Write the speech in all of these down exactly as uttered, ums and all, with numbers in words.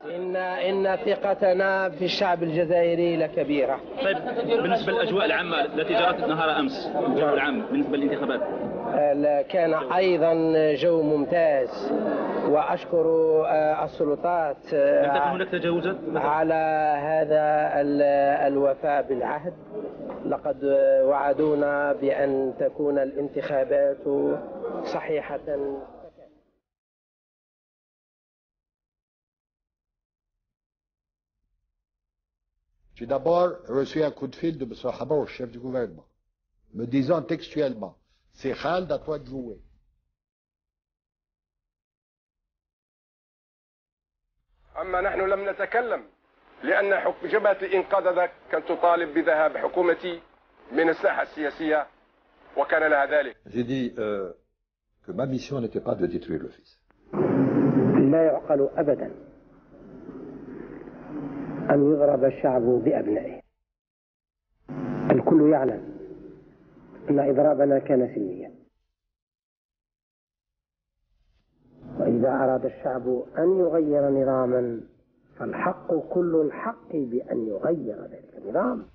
إن إن ثقتنا في الشعب الجزائري لكبيرة. طيب بالنسبة للأجواء العامة التي جرت نهار أمس، الجو العام بالنسبة للانتخابات؟ كان أيضا جو ممتاز، وأشكر السلطات لم تكن هناك تجاوزات على هذا الوفاء بالعهد. لقد وعدونا بأن تكون الانتخابات صحيحة. J'ai d'abord reçu un coup de fil de M. Habor, chef du gouvernement, me disant textuellement, c'est Khaled, à toi de jouer. أما نحن لم نتكلم لأن جبهة الإنقاذ كانت تطالب بذهاب حكومتي من الساحة السياسية وكان لها ذلك. J'ai dit euh, que ma mission n'était pas de détruire le fils. لا يعقل أبدا أن يضرب الشعب بأبنائه. الكل يعلم أن إضرابنا كان سلميا، وإذا أراد الشعب أن يغير نظاما فالحق كل الحق بأن يغير ذلك النظام،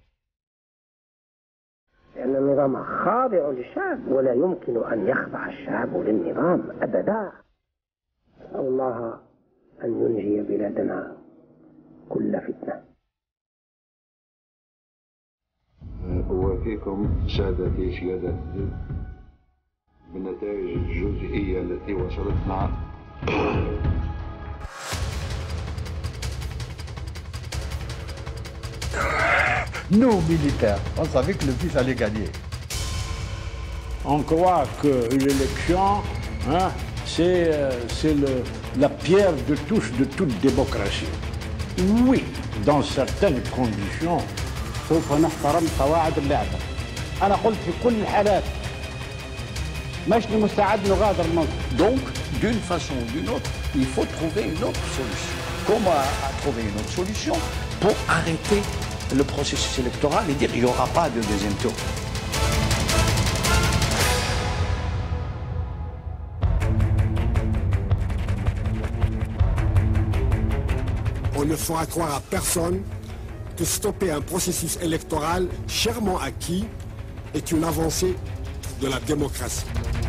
لأن النظام خاضع للشعب ولا يمكن أن يخضع الشعب للنظام أبدا. أسأل الله أن ينجي بلادنا كل فتنة. أوافيكم سادتي سيادتي بالنتائج الجزئية التي وصلتنا. Nous, militaires, on savait que le fils allait gagner. On croit que l'élection, hein, c'est euh, la pierre de touche de toute démocratie. Oui, dans certaines conditions. سوف نحترم قواعد اللعبة. أنا قلت في كل الحالات مش مستعد نغادر المنطقة. Donc, d'une façon ou d'une autre, il faut trouver une autre solution. Comment trouver une autre solution pour arrêter le processus électoral et dire qu'il n'y aura pas de deuxième tour. On ne fera croire à personne que stopper un processus électoral chèrement acquis est une avancée de la démocratie.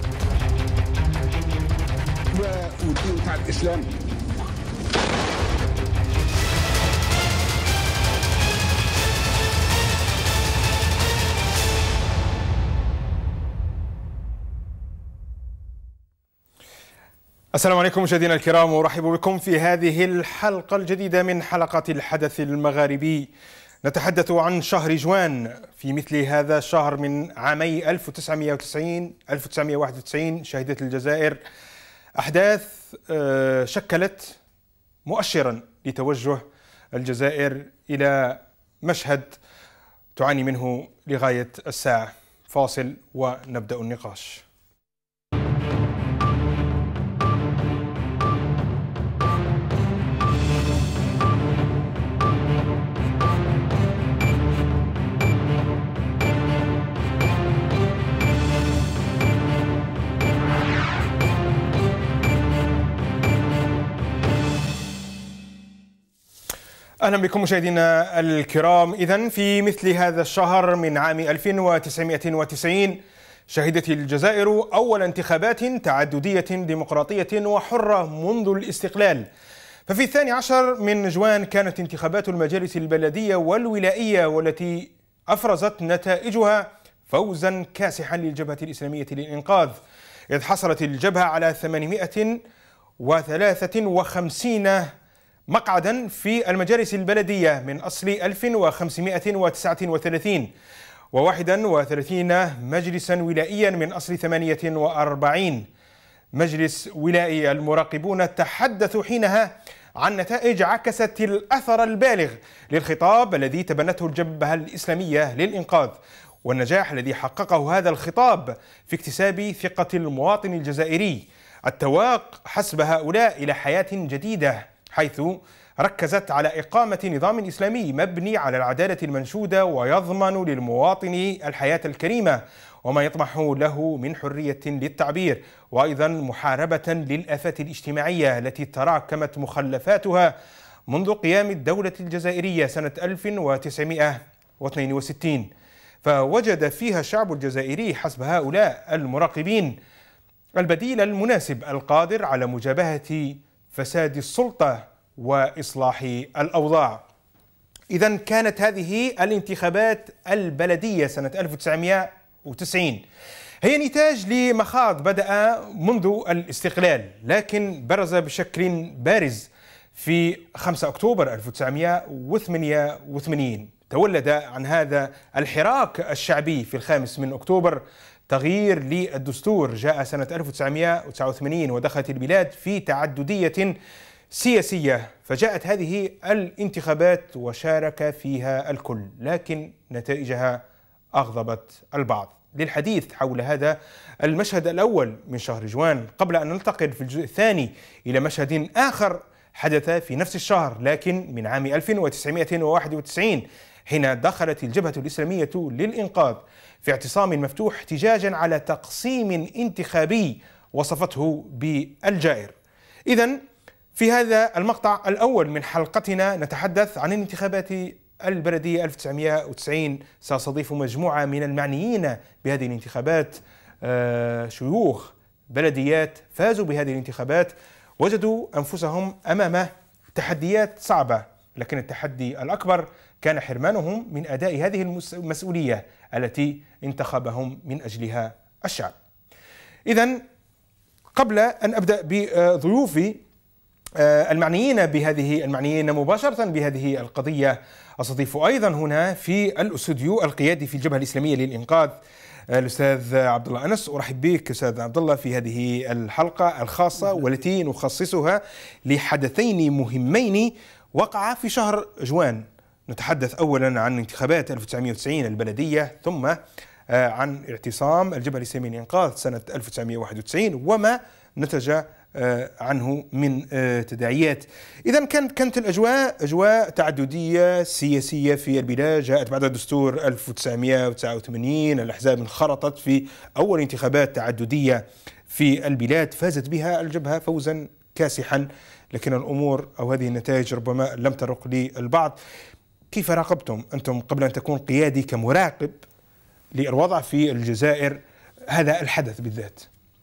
السلام عليكم مشاهدينا الكرام، وارحب بكم في هذه الحلقة الجديدة من حلقات الحدث المغاربي. نتحدث عن شهر جوان. في مثل هذا الشهر من عامي ألف وتسعمئة وتسعين ألف وتسعمئة وواحد وتسعين شهدت الجزائر أحداث شكلت مؤشرا لتوجه الجزائر إلى مشهد تعاني منه لغاية الساعة. فاصل ونبدأ النقاش. أهلا بكم مشاهدينا الكرام. إذن في مثل هذا الشهر من عام ألف وتسعمئة وتسعين شهدت الجزائر أول انتخابات تعددية ديمقراطية وحرة منذ الاستقلال. ففي الثاني عشر من جوان كانت انتخابات المجالس البلدية والولائية، والتي أفرزت نتائجها فوزا كاسحا للجبهة الإسلامية للإنقاذ، إذ حصلت الجبهة على ثمانمئة وثلاثة وخمسين مقعدا في المجالس البلدية من أصل ألف وخمسمئة وتسعة وثلاثين، وواحدا وثلاثين مجلسا ولائيا من أصل ثمانية وأربعين مجلس ولائي. المراقبون تحدثوا حينها عن نتائج عكست الأثر البالغ للخطاب الذي تبنته الجبهة الإسلامية للإنقاذ، والنجاح الذي حققه هذا الخطاب في اكتساب ثقة المواطن الجزائري التواق حسب هؤلاء إلى حياة جديدة، حيث ركزت على إقامة نظام إسلامي مبني على العدالة المنشودة ويضمن للمواطن الحياة الكريمة وما يطمح له من حرية للتعبير، وأيضا محاربة للآفات الاجتماعية التي تراكمت مخلفاتها منذ قيام الدولة الجزائرية سنة ألف وتسعمائة واثنين وستين، فوجد فيها الشعب الجزائري حسب هؤلاء المراقبين البديل المناسب القادر على مجابهة فساد السلطة وإصلاح الأوضاع. إذن كانت هذه الانتخابات البلدية سنة ألف وتسعمائة وتسعين هي نتاج لمخاض بدأ منذ الاستقلال، لكن برز بشكل بارز في خمسة أكتوبر ألف وتسعمائة وثمانية وثمانين. تولد عن هذا الحراك الشعبي في الخامس من أكتوبر تغيير للدستور جاء سنة ألف وتسعمائة وتسعة وثمانين، ودخلت البلاد في تعددية سياسية، فجاءت هذه الانتخابات وشارك فيها الكل، لكن نتائجها أغضبت البعض. للحديث حول هذا المشهد الأول من شهر جوان، قبل أن ننتقل في الجزء الثاني إلى مشهد آخر حدث في نفس الشهر لكن من عام ألف وتسعمائة وواحد وتسعين، حين دخلت الجبهة الإسلامية للإنقاذ في اعتصام مفتوح احتجاجا على تقسيم انتخابي وصفته بالجائر. إذن في هذا المقطع الأول من حلقتنا نتحدث عن الانتخابات البلدية ألف وتسعمائة وتسعين. سأستضيف مجموعة من المعنيين بهذه الانتخابات، شيوخ بلديات فازوا بهذه الانتخابات، وجدوا أنفسهم أمام تحديات صعبة، لكن التحدي الأكبر كان حرمانهم من أداء هذه المسؤولية التي انتخبهم من أجلها الشعب. إذن قبل أن أبدأ بضيوفي المعنيين بهذه المعنيين مباشرة بهذه القضية، أستضيف أيضا هنا في الاستوديو القيادي في الجبهة الإسلامية للإنقاذ الأستاذ عبد الله أنس. أرحب بك أستاذ عبد الله في هذه الحلقة الخاصة والتي نخصصها لحدثين مهمين وقعا في شهر جوان. نتحدث أولا عن انتخابات ألف وتسعمائة وتسعين البلدية، ثم عن اعتصام الجبهة الإسلامية للإنقاذ سنة ألف وتسعمائة وواحد وتسعين وما نتج عنه من تداعيات. إذا كانت كانت الأجواء أجواء تعددية سياسية في البلاد، جاءت بعد دستور ألف وتسعمائة وتسعة وثمانين، الأحزاب انخرطت في أول انتخابات تعددية في البلاد، فازت بها الجبهة فوزا كاسحا، لكن الأمور أو هذه النتائج ربما لم ترق للبعض. كيف راقبتم أنتم قبل أن تكون قيادي كمراقب للوضع في الجزائر هذا الحدث بالذات؟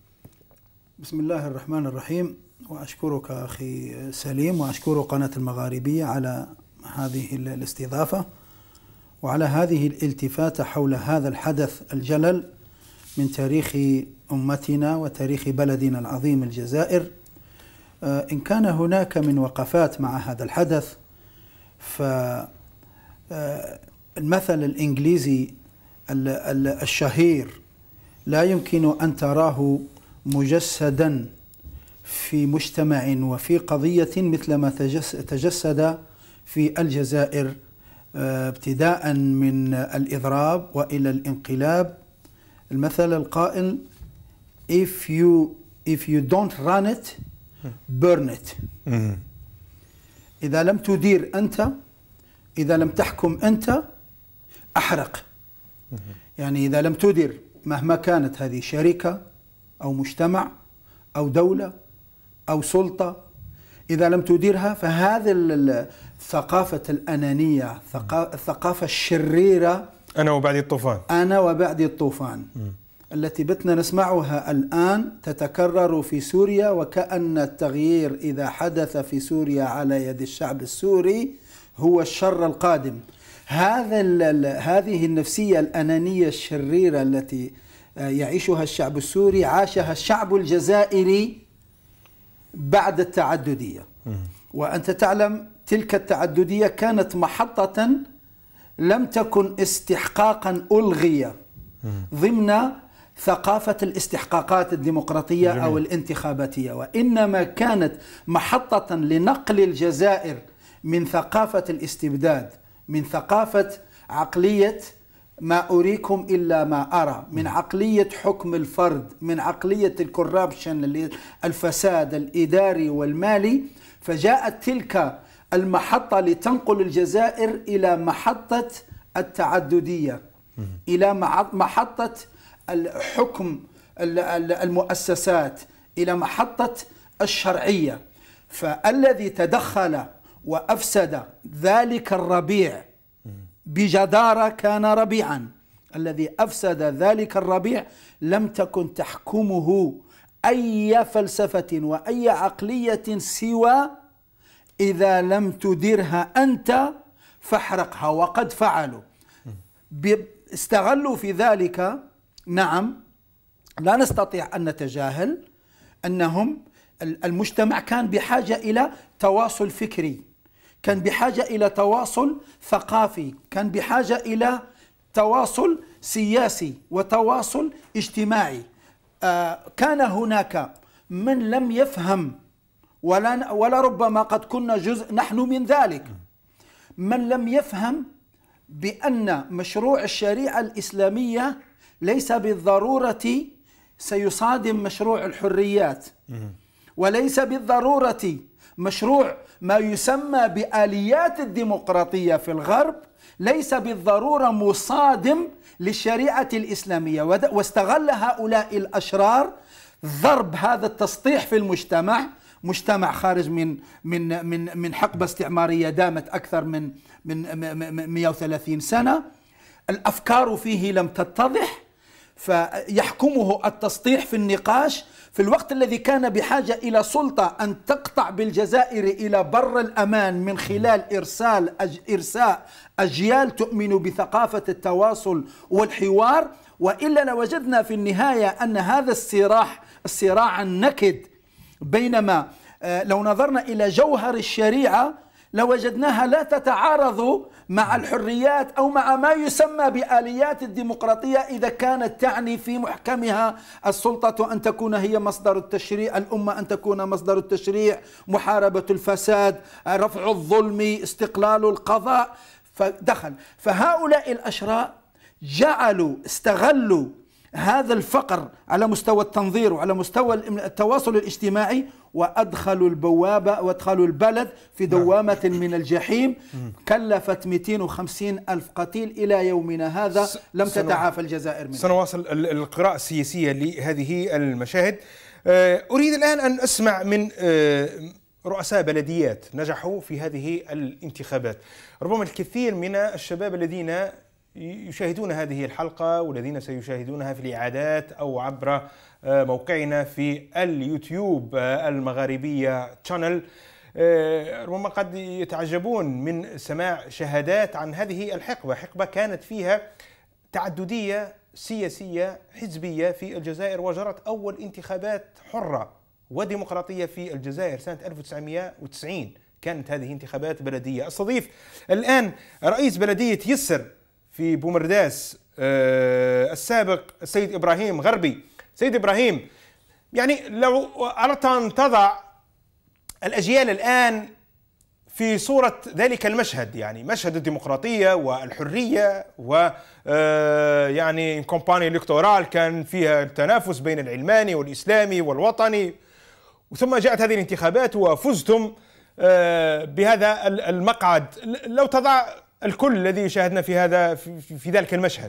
بسم الله الرحمن الرحيم، وأشكرك أخي سليم، وأشكر قناة المغاربية على هذه الاستضافة وعلى هذه الالتفاتة حول هذا الحدث الجلل من تاريخ أمتنا وتاريخ بلدنا العظيم الجزائر. إن كان هناك من وقفات مع هذا الحدث، فالمثل الإنجليزي الشهير لا يمكن أن تراه مجسدا في مجتمع وفي قضية مثلما تجسد في الجزائر، ابتداء من الإضراب وإلى الانقلاب. المثل القائل if you if you don't run it burn it. إذا لم تدير أنت، إذا لم تحكم أنت، أحرق. يعني إذا لم تدير مهما كانت هذه شركة أو مجتمع أو دولة أو سلطة، إذا لم تديرها فهذه الثقافة الأنانية، الثقافة الشريرة، أنا وبعد الطوفان أنا وبعد الطوفان م. التي بتنا نسمعها الآن تتكرر في سوريا، وكأن التغيير إذا حدث في سوريا على يد الشعب السوري هو الشر القادم. هذا هذه النفسية الأنانية الشريرة التي يعيشها الشعب السوري عاشها الشعب الجزائري بعد التعددية. وأنت تعلم تلك التعددية كانت محطة لم تكن استحقاقا ألغي ضمن ثقافة الاستحقاقات الديمقراطية جميل. أو الانتخاباتية، وإنما كانت محطة لنقل الجزائر من ثقافة الاستبداد، من ثقافة عقلية ما أريكم إلا ما أرى، من عقلية حكم الفرد، من عقلية الكوربشن، الفساد الإداري والمالي. فجاءت تلك المحطة لتنقل الجزائر إلى محطة التعددية، إلى محطة الحكم المؤسسات، إلى محطة الشرعية. فالذي تدخل وأفسد ذلك الربيع بجدارة كان ربيعا. الذي أفسد ذلك الربيع لم تكن تحكمه أي فلسفة وأي عقلية سوى إذا لم تدرها أنت فاحرقها، وقد فعلوا. استغلوا في ذلك. نعم، لا نستطيع أن نتجاهل أنهم المجتمع كان بحاجة إلى تواصل فكري، كان بحاجة إلى تواصل ثقافي، كان بحاجة إلى تواصل سياسي وتواصل اجتماعي. آه كان هناك من لم يفهم، ولا ولربما قد كنا جزء نحن من ذلك، من لم يفهم بأن مشروع الشريعة الإسلامية ليس بالضرورة سيصادم مشروع الحريات، وليس بالضرورة مشروع ما يسمى بآليات الديمقراطية في الغرب ليس بالضرورة مصادم للشريعة الإسلامية. واستغل هؤلاء الأشرار ضرب هذا التسطيح في المجتمع، مجتمع خارج من من من من حقبة استعمارية دامت أكثر من من مئة وثلاثين سنة، الأفكار فيه لم تتضح، فيحكمه التسطيح في النقاش في الوقت الذي كان بحاجة إلى سلطة أن تقطع بالجزائر إلى بر الأمان من خلال إرسال أج إرساء أجيال تؤمن بثقافة التواصل والحوار. وإلا لوجدنا في النهاية أن هذا الصراع الصراع النكد، بينما لو نظرنا إلى جوهر الشريعة لوجدناها لا تتعارض مع الحريات أو مع ما يسمى بآليات الديمقراطية إذا كانت تعني في محكمها السلطة أن تكون هي مصدر التشريع، الأمة أن تكون مصدر التشريع، محاربة الفساد، رفع الظلم، استقلال القضاء. فدخل فهؤلاء الأشرار جعلوا استغلوا هذا الفقر على مستوى التنظير وعلى مستوى التواصل الاجتماعي، وأدخلوا البوابة وادخلوا البلد في دوامة من الجحيم كلفت مئتين وخمسين ألف قتيل إلى يومنا هذا لم تتعافى الجزائر منه. سنواصل القراءة السياسية لهذه المشاهد. أريد الآن أن أسمع من رؤساء بلديات نجحوا في هذه الانتخابات. ربما الكثير من الشباب الذين يشاهدون هذه الحلقة والذين سيشاهدونها في الإعادات أو عبر موقعنا في اليوتيوب المغاربية تشانل ربما قد يتعجبون من سماع شهادات عن هذه الحقبة. حقبة كانت فيها تعددية سياسية حزبية في الجزائر، وجرت أول انتخابات حرة وديمقراطية في الجزائر سنة ألف وتسعمئة وتسعين، كانت هذه انتخابات بلدية. استضيف الآن رئيس بلدية يسر في بومرداس السابق السيد إبراهيم غربي. سيد إبراهيم، يعني لو أردت أن تضع الأجيال الآن في صورة ذلك المشهد، يعني مشهد الديمقراطية والحرية و يعني كومباني إلكتورال كان فيها التنافس بين العلماني والإسلامي والوطني، وثم جاءت هذه الانتخابات وفزتم بهذا المقعد. لو تضع الكل الذي شاهدنا في هذا في, في ذلك المشهد.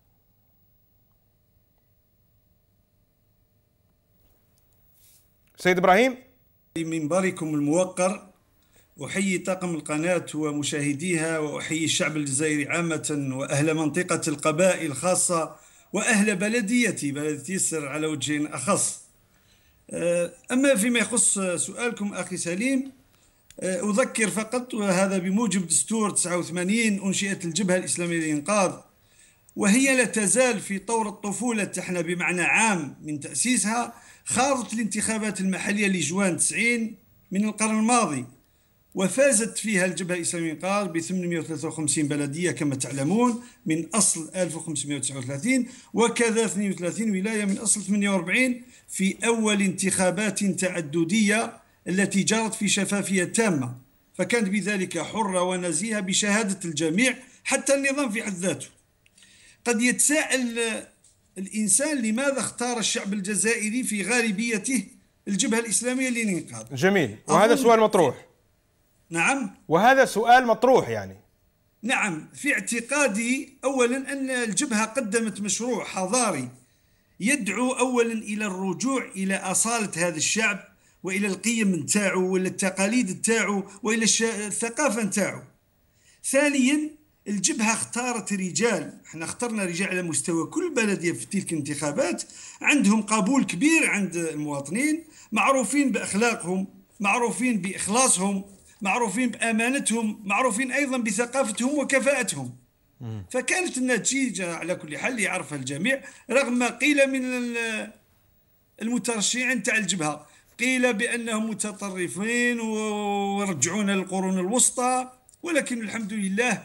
سيد إبراهيم، منبركم الموقر أحيي طاقم القناة ومشاهديها، وأحيي الشعب الجزائري عامة وأهل منطقة القبائل خاصة وأهل بلديتي بلدية يسر على وجه أخص. أما فيما يخص سؤالكم أخي سليم، أذكر فقط، وهذا بموجب دستور تسعة وثمانين أنشئت الجبهة الإسلامية للإنقاذ، وهي لا تزال في طور الطفولة تحنى بمعنى عام من تأسيسها. خاضت الانتخابات المحلية لجوان تسعين من القرن الماضي، وفازت فيها الجبهة الإسلامية للإنقاذ ب ثمانمئة وثلاثة وخمسين بلدية كما تعلمون من أصل ألف وخمسمئة وتسعة وثلاثين، وكذا اثنين وثلاثين ولاية من أصل ثمانية وأربعين في أول انتخابات تعددية التي جرت في شفافية تامة، فكانت بذلك حرة ونزيهة بشهادة الجميع حتى النظام في حد ذاته. قد يتساءل الإنسان لماذا اختار الشعب الجزائري في غالبيته الجبهة الإسلامية للإنقاذ؟ جميل، وهذا سؤال مطروح. نعم، وهذا سؤال مطروح يعني. نعم، في اعتقادي أولا أن الجبهة قدمت مشروع حضاري يدعو أولا إلى الرجوع إلى أصالة هذا الشعب والى القيم نتاعو ولا التقاليد نتاعو والى الثقافه نتاعو. ثانيا الجبهه اختارت رجال، احنا اخترنا رجال على مستوى كل بلديه في تلك الانتخابات عندهم قبول كبير عند المواطنين، معروفين باخلاقهم، معروفين باخلاصهم، معروفين بامانتهم، معروفين ايضا بثقافتهم وكفاءتهم. فكانت النتيجه على كل حال يعرفها الجميع، رغم ما قيل من المترشحين تاع الجبهه، قيل بانهم متطرفين ورجعونا للقرون الوسطى، ولكن الحمد لله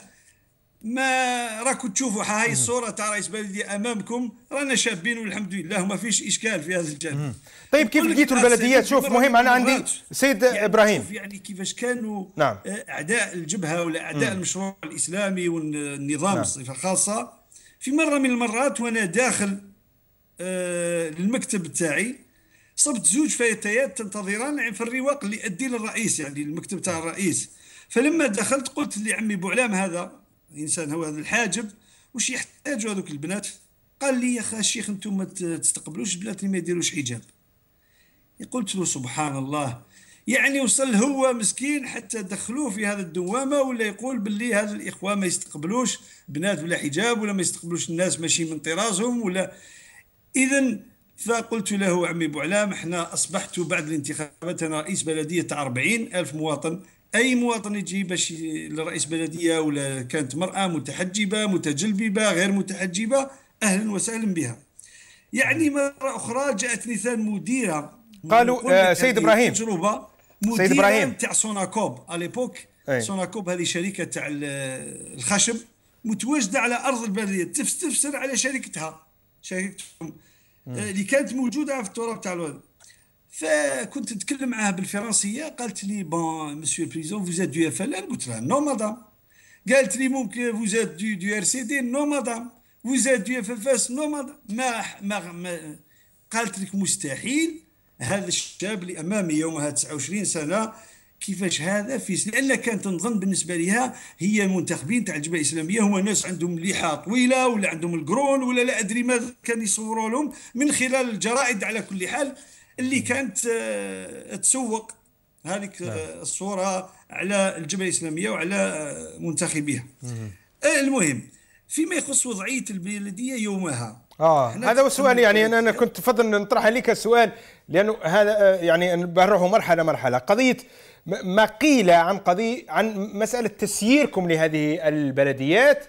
ما راكم تشوفوا هاي الصوره تاع رئيس بلديه امامكم، رانا شابين والحمد لله وما فيش اشكال في هذا الجانب. طيب كيف لقيتوا البلديات؟ شوف مهم، انا عندي سيد يعني ابراهيم يعني كيفاش كانوا نعم. اعداء الجبهه ولا اعداء مم. المشروع الاسلامي والنظام نعم. بصفه خاصه. في مره من المرات وانا داخل آه للمكتب تاعي صبت زوج فتيات تنتظران في الرواق اللي يؤدي للرئيس، يعني المكتب تاع الرئيس. فلما دخلت قلت لعمي بوعلام هذا انسان هو هذا الحاجب وش يحتاجوا هذوك البنات؟ قال لي يا اخي الشيخ انتم ما تستقبلوش البنات اللي ما يديروش حجاب. قلت له سبحان الله، يعني وصل هو مسكين حتى دخلوه في هذا الدوامه ولا يقول باللي هذا الاخوان ما يستقبلوش بنات ولا حجاب ولا ما يستقبلوش الناس ماشي من طرازهم ولا. اذا فقلت له عمي بوعلام احنا اصبحت بعد الانتخابات انا رئيس بلديه تاع أربعين ألف مواطن، اي مواطن يجي باش لرئيس بلديه ولا كانت مراه متحجبه متجلببه غير متحجبه اهلا وسهلا بها. يعني مره اخرى جاءتني ثان مديره قالوا آه سيد ابراهيم تجربه سيد ابراهيم تاع سوناكوب عليبوك. سوناكوب هذه شركه تاع الخشب متواجده على ارض البلديه، تفسر على شركتها شركتهم اللي كانت موجوده في التراب تاع الواد. فكنت نتكلم معها بالفرنسيه، قالت لي بون مسيو البريزون فوزات دو اف ال ان، قلت لها نو مدام. قالت لي ممكن فوزات دو دو ار سي دي، نو مدام. فوزات دو اف اف اس، نو مدام. ما, ما, ما قالت لك مستحيل هذا الشاب اللي امامي يومها تسعة وعشرين سنه كيفاش هذا في، لان كانت نظن بالنسبه لها هي المنتخبين تاع الجبهه الاسلاميه هما ناس عندهم لحى طويله ولا عندهم القرون ولا لا ادري ماذا كان يصوروا لهم من خلال الجرائد على كل حال اللي كانت تسوق هذيك الصوره على الجبهه الاسلاميه وعلى منتخبيها. المهم فيما يخص وضعيه البلديه يومها اه هذا هو السؤال، يعني انا كنت افضل نطرح عليك السؤال لانه هذا يعني بنروحوا مرحله مرحله. قضيه ما قيل عن قضيه عن مساله تسييركم لهذه البلديات،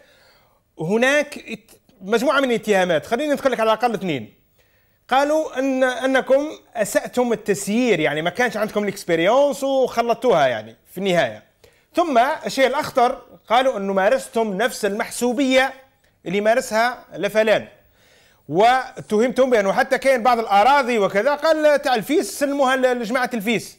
هناك مجموعه من الاتهامات، خليني نذكر لك على الاقل اثنين. قالوا ان انكم اساتم التسيير، يعني ما كانش عندكم الاكسبيريونس وخلطتوها يعني في النهايه. ثم الشيء الاخطر قالوا انه مارستم نفس المحسوبيه اللي مارسها لفلان، واتهمتم بانه حتى كاين بعض الاراضي وكذا قال تاع الفيس سلموها لجماعه الفيس.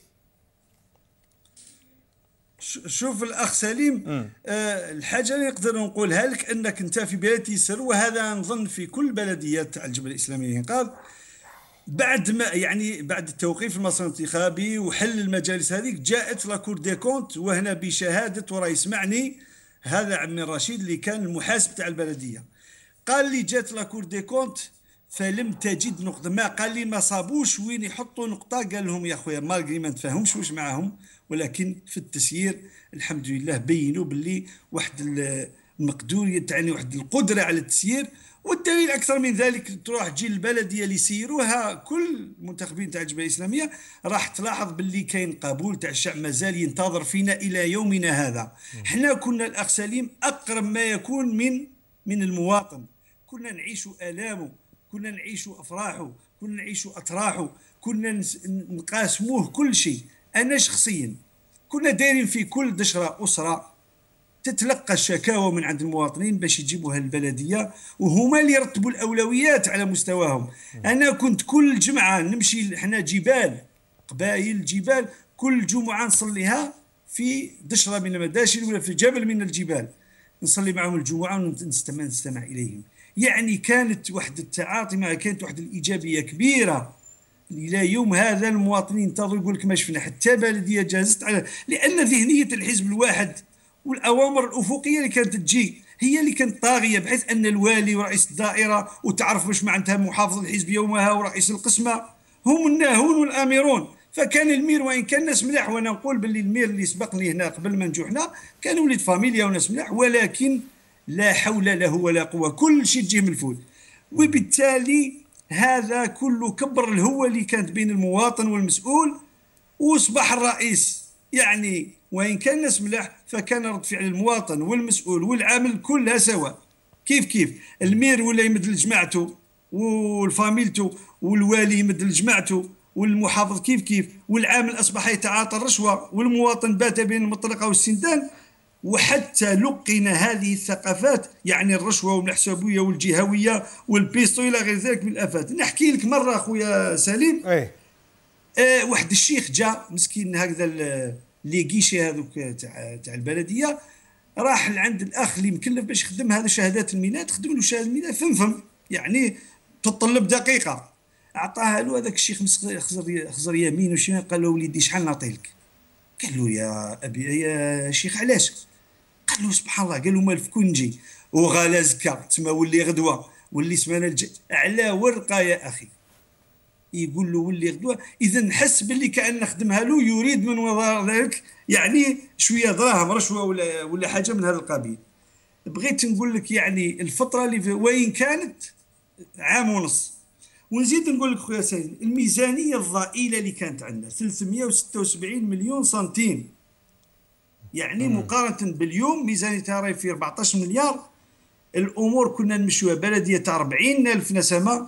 شوف الاخ سليم، آه الحاجه اللي نقدر نقولها لك انك انت في بلديه سر، وهذا نظن في كل بلديات تاع الجبهه الاسلاميه قال بعد ما يعني بعد التوقيف المسار الانتخابي وحل المجالس هذيك جاءت لاكور دي كونت، وهنا بشهاده وراه يسمعني هذا عمي الرشيد اللي كان المحاسب تاع البلديه، قال لي جات لاكور دي كونت فلم تجد نقطه، ما قال لي ما صابوش وين يحطوا نقطه، قال لهم يا خويا مالغري ما نتفاهمش واش معاهم، ولكن في التسيير الحمد لله بينوا باللي واحد المقدوريه تعني واحد القدره على التسيير. والدليل اكثر من ذلك تروح تجي البلديه اللي يسيروها كل المنتخبين تاع الجبهه الاسلاميه راح تلاحظ باللي كاين قبول تاع الشعب مازال ينتظر فينا الى يومنا هذا. احنا كنا الاخ سليم اقرب ما يكون من من المواطن، كنا نعيش الامه، كنا نعيش افراحه، كنا نعيش اطراحه، كنا نقاسموه كل شيء. انا شخصيا كنا دايرين في كل دشره اسره تتلقى الشكاوى من عند المواطنين باش يجيبوها البلديه، وهما اللي يرتبوا الاولويات على مستواهم. انا كنت كل جمعه نمشي، احنا جبال قبائل جبال، كل جمعه نصليها في دشره من المداشن ولا في جبل من الجبال، نصلي معهم الجمعه ونستمع نستمع اليهم. يعني كانت واحد التعاطي معها، كانت واحد الايجابيه كبيره. الى يوم هذا المواطنين ينتظروا، يقول لك ما شفنا حتى بلديه جازت على، لان ذهنيه الحزب الواحد والاوامر الافقيه اللي كانت تجي هي اللي كانت طاغيه، بحيث ان الوالي ورئيس الدائره وتعرف واش معناتها محافظ الحزب يومها ورئيس القسمه هم الناهون والامرون، فكان المير وان كان ناس ملاح، وانا نقول باللي المير اللي سبقني هنا قبل ما نجو حنا كان وليد فاميليا وناس ملاح، ولكن لا حول له ولا قوه، كل شيء تجيه من الفول. وبالتالي هذا كله كبر الهوه اللي كانت بين المواطن والمسؤول، واصبح الرئيس يعني وان كان ناس ملاح فكان رد فعل المواطن والمسؤول والعامل كلها سواء. كيف كيف المير ولا يمد لجماعته والفاميلته، والوالي يمد لجماعته، والمحافظ كيف كيف، والعامل اصبح يتعاطى الرشوه، والمواطن بات بين المطرقه والسندان. وحتى لقن هذه الثقافات، يعني الرشوه والمحسوبيه والجهويه والبيستو الى غير ذلك من الافات. نحكي لك مره اخويا سليم، اي آه واحد الشيخ جاء مسكين هكذا لي كيشي هذوك تاع تاع البلديه، راح لعند الاخ اللي مكلف باش يخدم هذا شهادات الميلاد، خدم له شهاده الميلاد فمفم يعني تطلب دقيقه، اعطاها له هذاك الشيخ خزر خزر يمين وشمال، قال له وليدي شحال نعطي لك؟ قال له يا ابي يا شيخ علاش؟ قال له سبحان الله، قال له مالف كون نجي وغالا زكا تما ولي غدوه ولي سمانه الجاي على ورقه يا اخي، يقول له ولي غدوه. اذا نحس باللي كان نخدمها له يريد من وراء ذلك يعني شويه دراهم رشوه ولا ولا حاجه من هذا القبيل. بغيت نقول لك يعني الفتره اللي وين كانت عام ونص. ونزيد نقول لك خويا سيد، الميزانيه الضئيله اللي كانت عندنا ثلاثمئة وستة وسبعين مليون سنتيم، يعني مم. مقارنه باليوم ميزانيتها راهي في أربعطاش مليار. الامور كنا نمشيوها بلديه تاع أربعين ألف نسمه،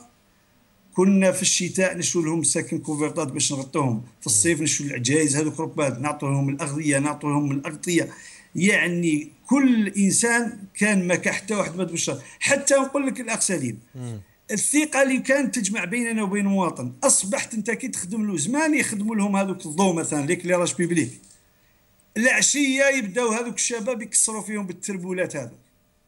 كنا في الشتاء نشرو لهم ساكن كوفرتات باش نغطوهم، في الصيف نشرو العجايز هذوك ربات نعطوا لهم الاغذيه، نعطوا لهم الاغطيه، يعني كل انسان كان ما حتى واحد ما تبشر. حتى نقول لك الاخ سليم، الثقه اللي كانت تجمع بيننا وبين المواطن اصبحت انت كي تخدم له زمان يخدموا لهم هذوك الضوء مثلا ليكليراج بيبليك، العشيه يبداو هذوك الشباب يكسروا فيهم بالتربولات هذوك.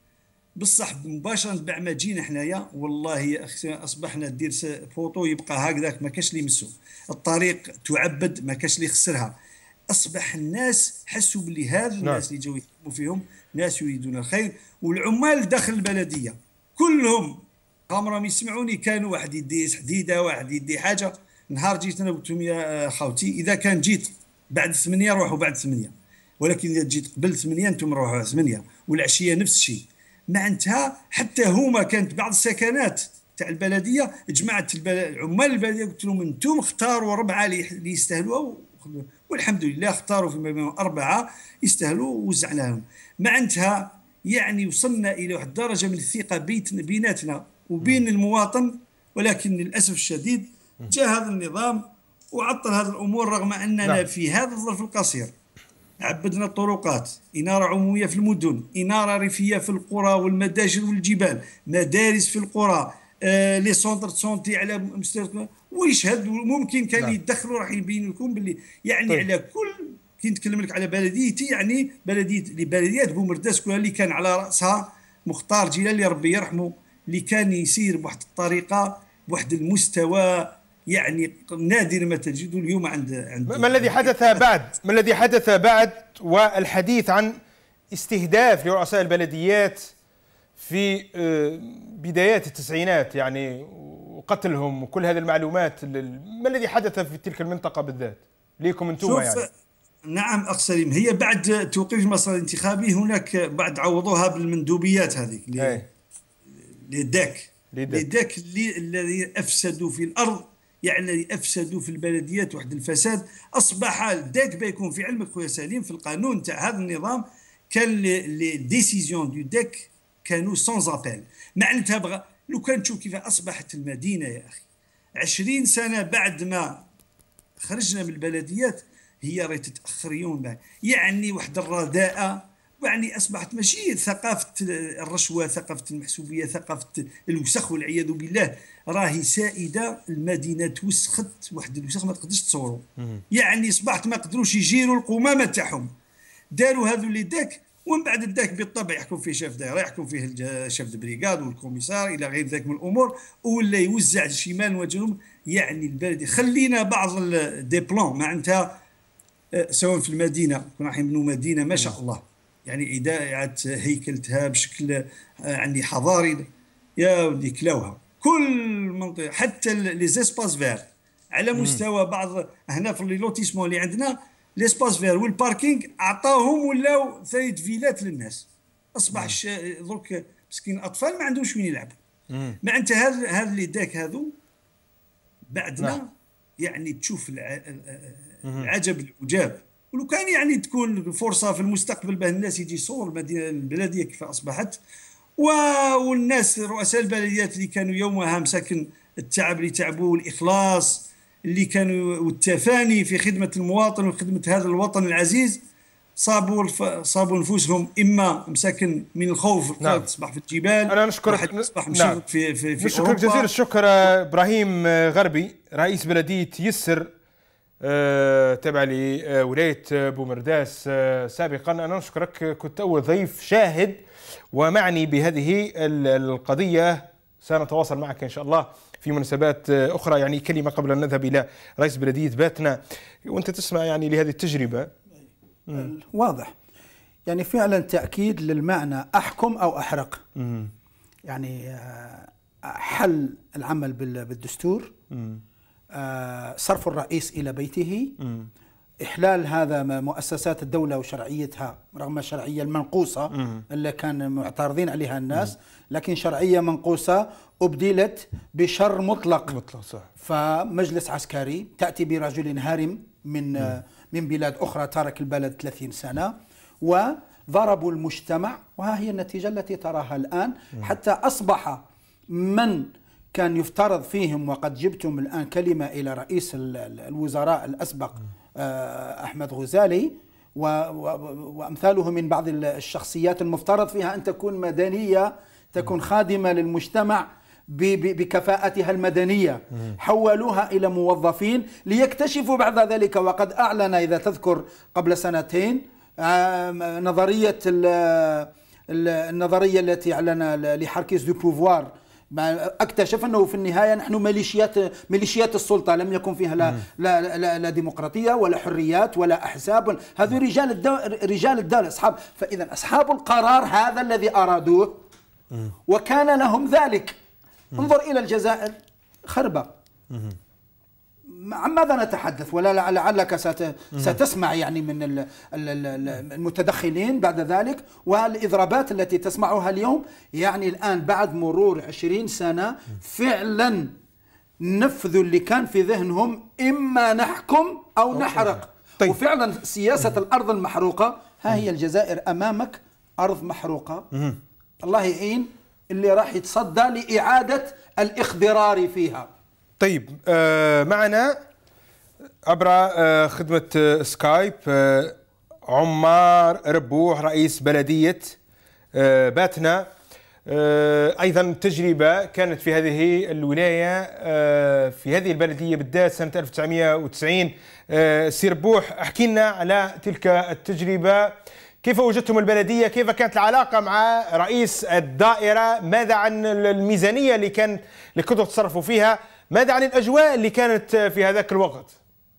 بصح مباشره بعد ما جينا حنايا والله يا اخي اصبحنا دير فوطو يبقى هكذاك ما كاش اللي يمسو، الطريق تعبد ما كاش اللي يخسرها. اصبح الناس حسوا باللي هذا الناس اللي جاوا يخدموا فيهم ناس يريدون الخير، والعمال داخل البلديه كلهم قام راهم يسمعوني، كانوا واحد يدي حديده واحد يدي حاجه. نهار جيت انا قلت لهم يا خاوتي اذا كان جيت بعد ثمانيه روحوا بعد ثمانيه، ولكن اذا جيت قبل ثمانيه انتم روحوا ثمانيه، والعشيه نفس الشيء. معناتها حتى هما كانت بعض السكنات تاع البلديه جمعت العمال البلديه قلت لهم انتم اختاروا اربعه اللي يستاهلوها، والحمد لله اختاروا فيما بينهم اربعه يستاهلوا ووزعناهم. معناتها يعني وصلنا الى واحد الدرجه من الثقه بيناتنا وبين المواطن، ولكن للاسف الشديد جاء هذا النظام وعطل هذه الامور، رغم اننا نعم. في هذا الظرف القصير عبدنا الطرقات، إنارة عمومية في المدن، إنارة ريفية في القرى والمداجر والجبال، مدارس في القرى، آه لي سونتر سونتي على مستوى، ويشهد ممكن كان نعم. يدخلوا راح يبين لكم باللي يعني طيب. على كل كي نتكلم لك على بلديتي يعني بلديه بلديات بومرداس كلها اللي كان على راسها مختار جلالي ربي يرحمه، اللي كان يسير بواحد الطريقه بواحد المستوى يعني نادر ما تجده اليوم عند عند ما الذي حدث بعد ما الذي حدث بعد والحديث عن استهداف لرؤساء البلديات في بدايات التسعينات يعني وقتلهم وكل هذه المعلومات، ما الذي حدث في تلك المنطقة بالذات ليكم انتم يعني؟ نعم أخ سليم، هي بعد توقيف المسار الانتخابي هناك بعد عوضوها بالمندوبيات هذه للداك للداك الذي أفسدوا في الأرض، يعني افسدوا في البلديات واحد الفساد. اصبح الداك بيكون في علمك خويا سليم في القانون تاع هذا النظام كان لي ديسيزيون دو داك كانوا سونز ابيل. معناتها بغى لو كان تشوف كيف اصبحت المدينه يا اخي عشرين سنه بعد ما خرجنا من البلديات هي راهي تتاخر يوم بعد، يعني واحد الرداءه، يعني اصبحت ماشي ثقافه الرشوه، ثقافه المحسوبيه، ثقافه الوسخ والعياذ بالله راهي سائده. المدينه توسخت واحد الوسخ ما تقدرش تصوروا، يعني اصبحت ما قدروش يجيروا القمامه تاعهم، داروا هذو اللي داك، ومن بعد الداك بالطبع يحكم فيه شاف دائره، يحكم فيه شاف البريغاد والكوميسار الى غير ذلك من الامور، ولا يوزع شمال وجنوب. يعني البلد خلينا بعض دي بلان معناتها سواء في المدينه كنا راح نبنوا مدينه ما شاء الله يعني إعادة هيكلتها بشكل يعني حضاري، يا ودي كلاوها كل منطقة حتى لي زيسباس فير على مستوى بعض هنا في اللوتيسمون اللي عندنا ليسباس فير والباركينغ عطاهم ولاو ثلاث فيلات للناس. اصبح درك مسكين الاطفال ما عندهمش وين يلعبوا. معناتها هذا هذا اللي داك هذو بعدنا نعم. يعني تشوف العجب العجاب. ولو كان يعني تكون فرصه في المستقبل باه الناس يجي يصوروا المدينه البلديه كيف اصبحت، والناس رؤساء البلديات اللي كانوا يومها مساكن التعب اللي تعبوا والاخلاص اللي كانوا والتفاني في خدمه المواطن وخدمه هذا الوطن العزيز صابوا صابوا نفوسهم اما مساكن من الخوف نعم. تصبح في الجبال. انا نشكرك تصبح نعم. في في في نشكرك جزيل الشكر ابراهيم غربي رئيس بلديه يسر أه تابع لولايه بومرداس أه سابقا. انا نشكرك، كنت اول ضيف شاهد ومعني بهذه القضيه. سنتواصل معك ان شاء الله في مناسبات اخرى. يعني كلمه قبل ان نذهب الى رئيس بلديه باتنا وانت تسمع يعني لهذه التجربه. مم. واضح يعني فعلا تاكيد للمعنى احكم او احرق. مم. يعني حل العمل بالدستور، صرف الرئيس الى بيته، مم. إحلال هذا مؤسسات الدولة وشرعيتها رغم الشرعية المنقوصة مم. اللي كان معترضين عليها الناس، مم. لكن شرعية منقوصة أبدلت بشر مطلق, مطلق صح. فمجلس عسكري تأتي برجل هارم من مم. من بلاد أخرى ترك البلد ثلاثين سنة وضربوا المجتمع، وها هي النتيجة التي تراها الآن. مم. حتى أصبح من كان يفترض فيهم، وقد جبتم الآن كلمة إلى رئيس الوزراء الأسبق مم. أحمد غزالي وأمثاله من بعض الشخصيات المفترض فيها أن تكون مدنية، تكون خادمة للمجتمع بكفاءتها المدنية، حولوها إلى موظفين ليكتشفوا بعد ذلك. وقد أعلن إذا تذكر قبل سنتين نظرية النظرية التي أعلن لحاركيز دو بوفوار، اكتشف انه في النهايه نحن ميليشيات ميليشيات السلطه، لم يكن فيها لا لا, لا, لا ديمقراطيه ولا حريات ولا احزاب، هذو رجال الدولة رجال الدوله اصحاب. فاذا اصحاب القرار هذا الذي ارادوه وكان لهم ذلك. انظر الى الجزائر خربه. عن ماذا نتحدث؟ ولا لعلك ستسمع يعني من المتدخلين بعد ذلك، والإضرابات التي تسمعها اليوم. يعني الآن بعد مرور عشرين سنة فعلا نفذوا اللي كان في ذهنهم، إما نحكم أو نحرق. طيب. وفعلا سياسة الأرض المحروقة، ها هي الجزائر أمامك أرض محروقة. الله يعين اللي راح يتصدى لإعادة الإخضرار فيها. طيب آه معنا عبر آه خدمة آه سكايب آه عمار ربوح رئيس بلدية آه باتنا. آه أيضا تجربة كانت في هذه الولاية آه في هذه البلدية بالذات سنة ألف وتسعمئة وتسعين. آه سي ربوح احكي لنا على تلك التجربة، كيف وجدتم البلدية؟ كيف كانت العلاقة مع رئيس الدائرة؟ ماذا عن الميزانية اللي كان اللي كنتوا تصرفوا فيها؟ ماذا عن الأجواء اللي كانت في هذاك الوقت؟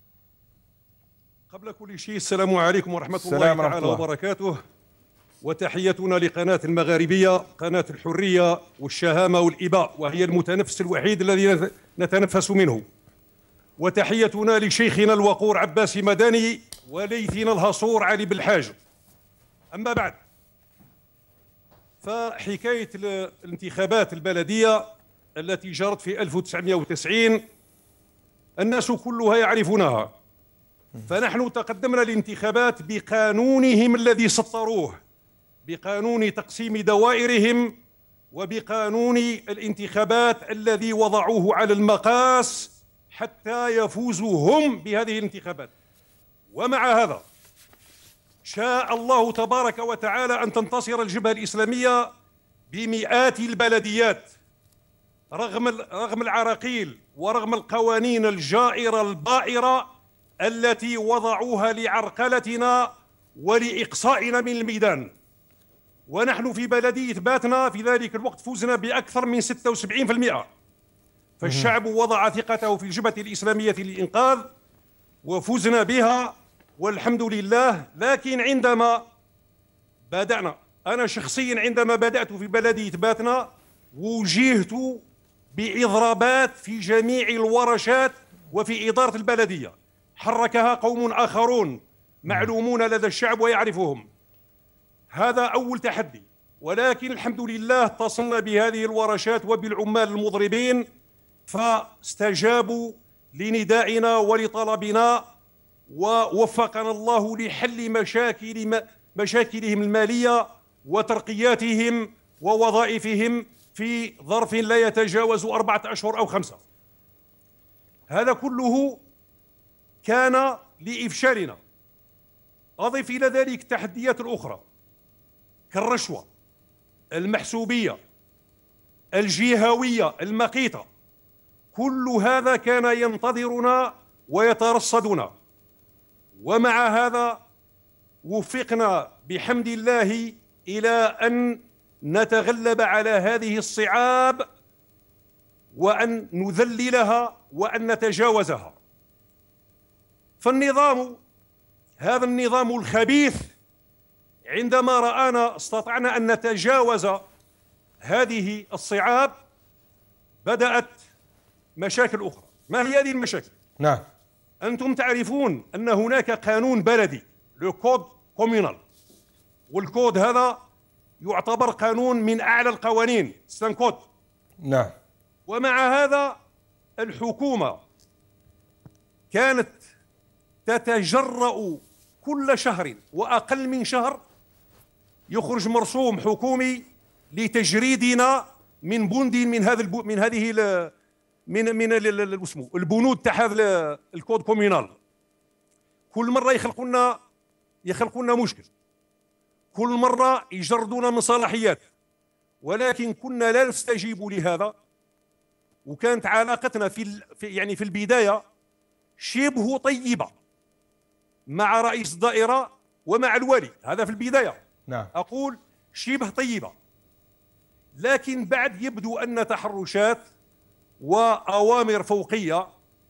قبل كل شيء السلام عليكم ورحمة الله تعالى وبركاته، وتحيتنا لقناة المغاربية، قناة الحرية والشهامة والإباء، وهي المتنفس الوحيد الذي نتنفس منه. وتحيتنا لشيخنا الوقور عباسي مدني وليثنا الهصور علي بالحاج. أما بعد، فحكاية الانتخابات البلدية التي جرت في ألف وتسعمئة وتسعين الناس كلها يعرفونها. فنحن تقدمنا للانتخابات بقانونهم الذي سطروه، بقانون تقسيم دوائرهم، وبقانون الانتخابات الذي وضعوه على المقاس حتى يفوزوا هم بهذه الانتخابات. ومع هذا شاء الله تبارك وتعالى أن تنتصر الجبهة الإسلامية بمئات البلديات رغم رغم العراقيل ورغم القوانين الجائرة البائرة التي وضعوها لعرقلتنا ولإقصائنا من الميدان. ونحن في بلدية باتنا في ذلك الوقت فزنا بأكثر من ستة وسبعين بالمئة. فالشعب وضع ثقته في الجبهة الإسلامية للإنقاذ وفزنا بها والحمد لله. لكن عندما بدأنا، أنا شخصيا عندما بدأت في بلدية باتنا وجهت بإضرابات في جميع الورشات وفي إدارة البلدية حركها قوم آخرون معلومون لدى الشعب ويعرفهم. هذا أول تحدي، ولكن الحمد لله اتصلنا بهذه الورشات وبالعمال المضربين فاستجابوا لندائنا ولطلبنا، ووفقنا الله لحل مشاكل مشاكلهم المالية وترقياتهم ووظائفهم في ظرف لا يتجاوز أربعة أشهر أو خمسة. هذا كله كان لإفشالنا. أضف إلى ذلك التحديات الأخرى كالرشوة، المحسوبية، الجهوية المقيتة، كل هذا كان ينتظرنا ويترصدنا. ومع هذا وفقنا بحمد الله إلى أن نتغلب على هذه الصعاب وأن نذللها وأن نتجاوزها. فالنظام، هذا النظام الخبيث، عندما رآنا استطعنا أن نتجاوز هذه الصعاب بدأت مشاكل أخرى. ما هي هذه المشاكل؟ نعم. أنتم تعرفون أن هناك قانون بلدي، لو كود كوميونال، والكود هذا يعتبر قانون من أعلى القوانين، سان كود. نعم. ومع هذا الحكومة كانت تتجرأ كل شهر وأقل من شهر يخرج مرسوم حكومي لتجريدنا من بند من هذا البو من هذه ال من من اسمه البنود تاع هذا الكود كوميونال. كل مرة يخلقوا لنا يخلقوا لنا مشكل، كل مرة يجردونا من صلاحيات، ولكن كنا لا نستجيب لهذا. وكانت علاقتنا في يعني في البداية شبه طيبة مع رئيس الدائرة ومع الوالي، هذا في البداية. نعم. أقول شبه طيبة، لكن بعد يبدو أن تحرشات وأوامر فوقية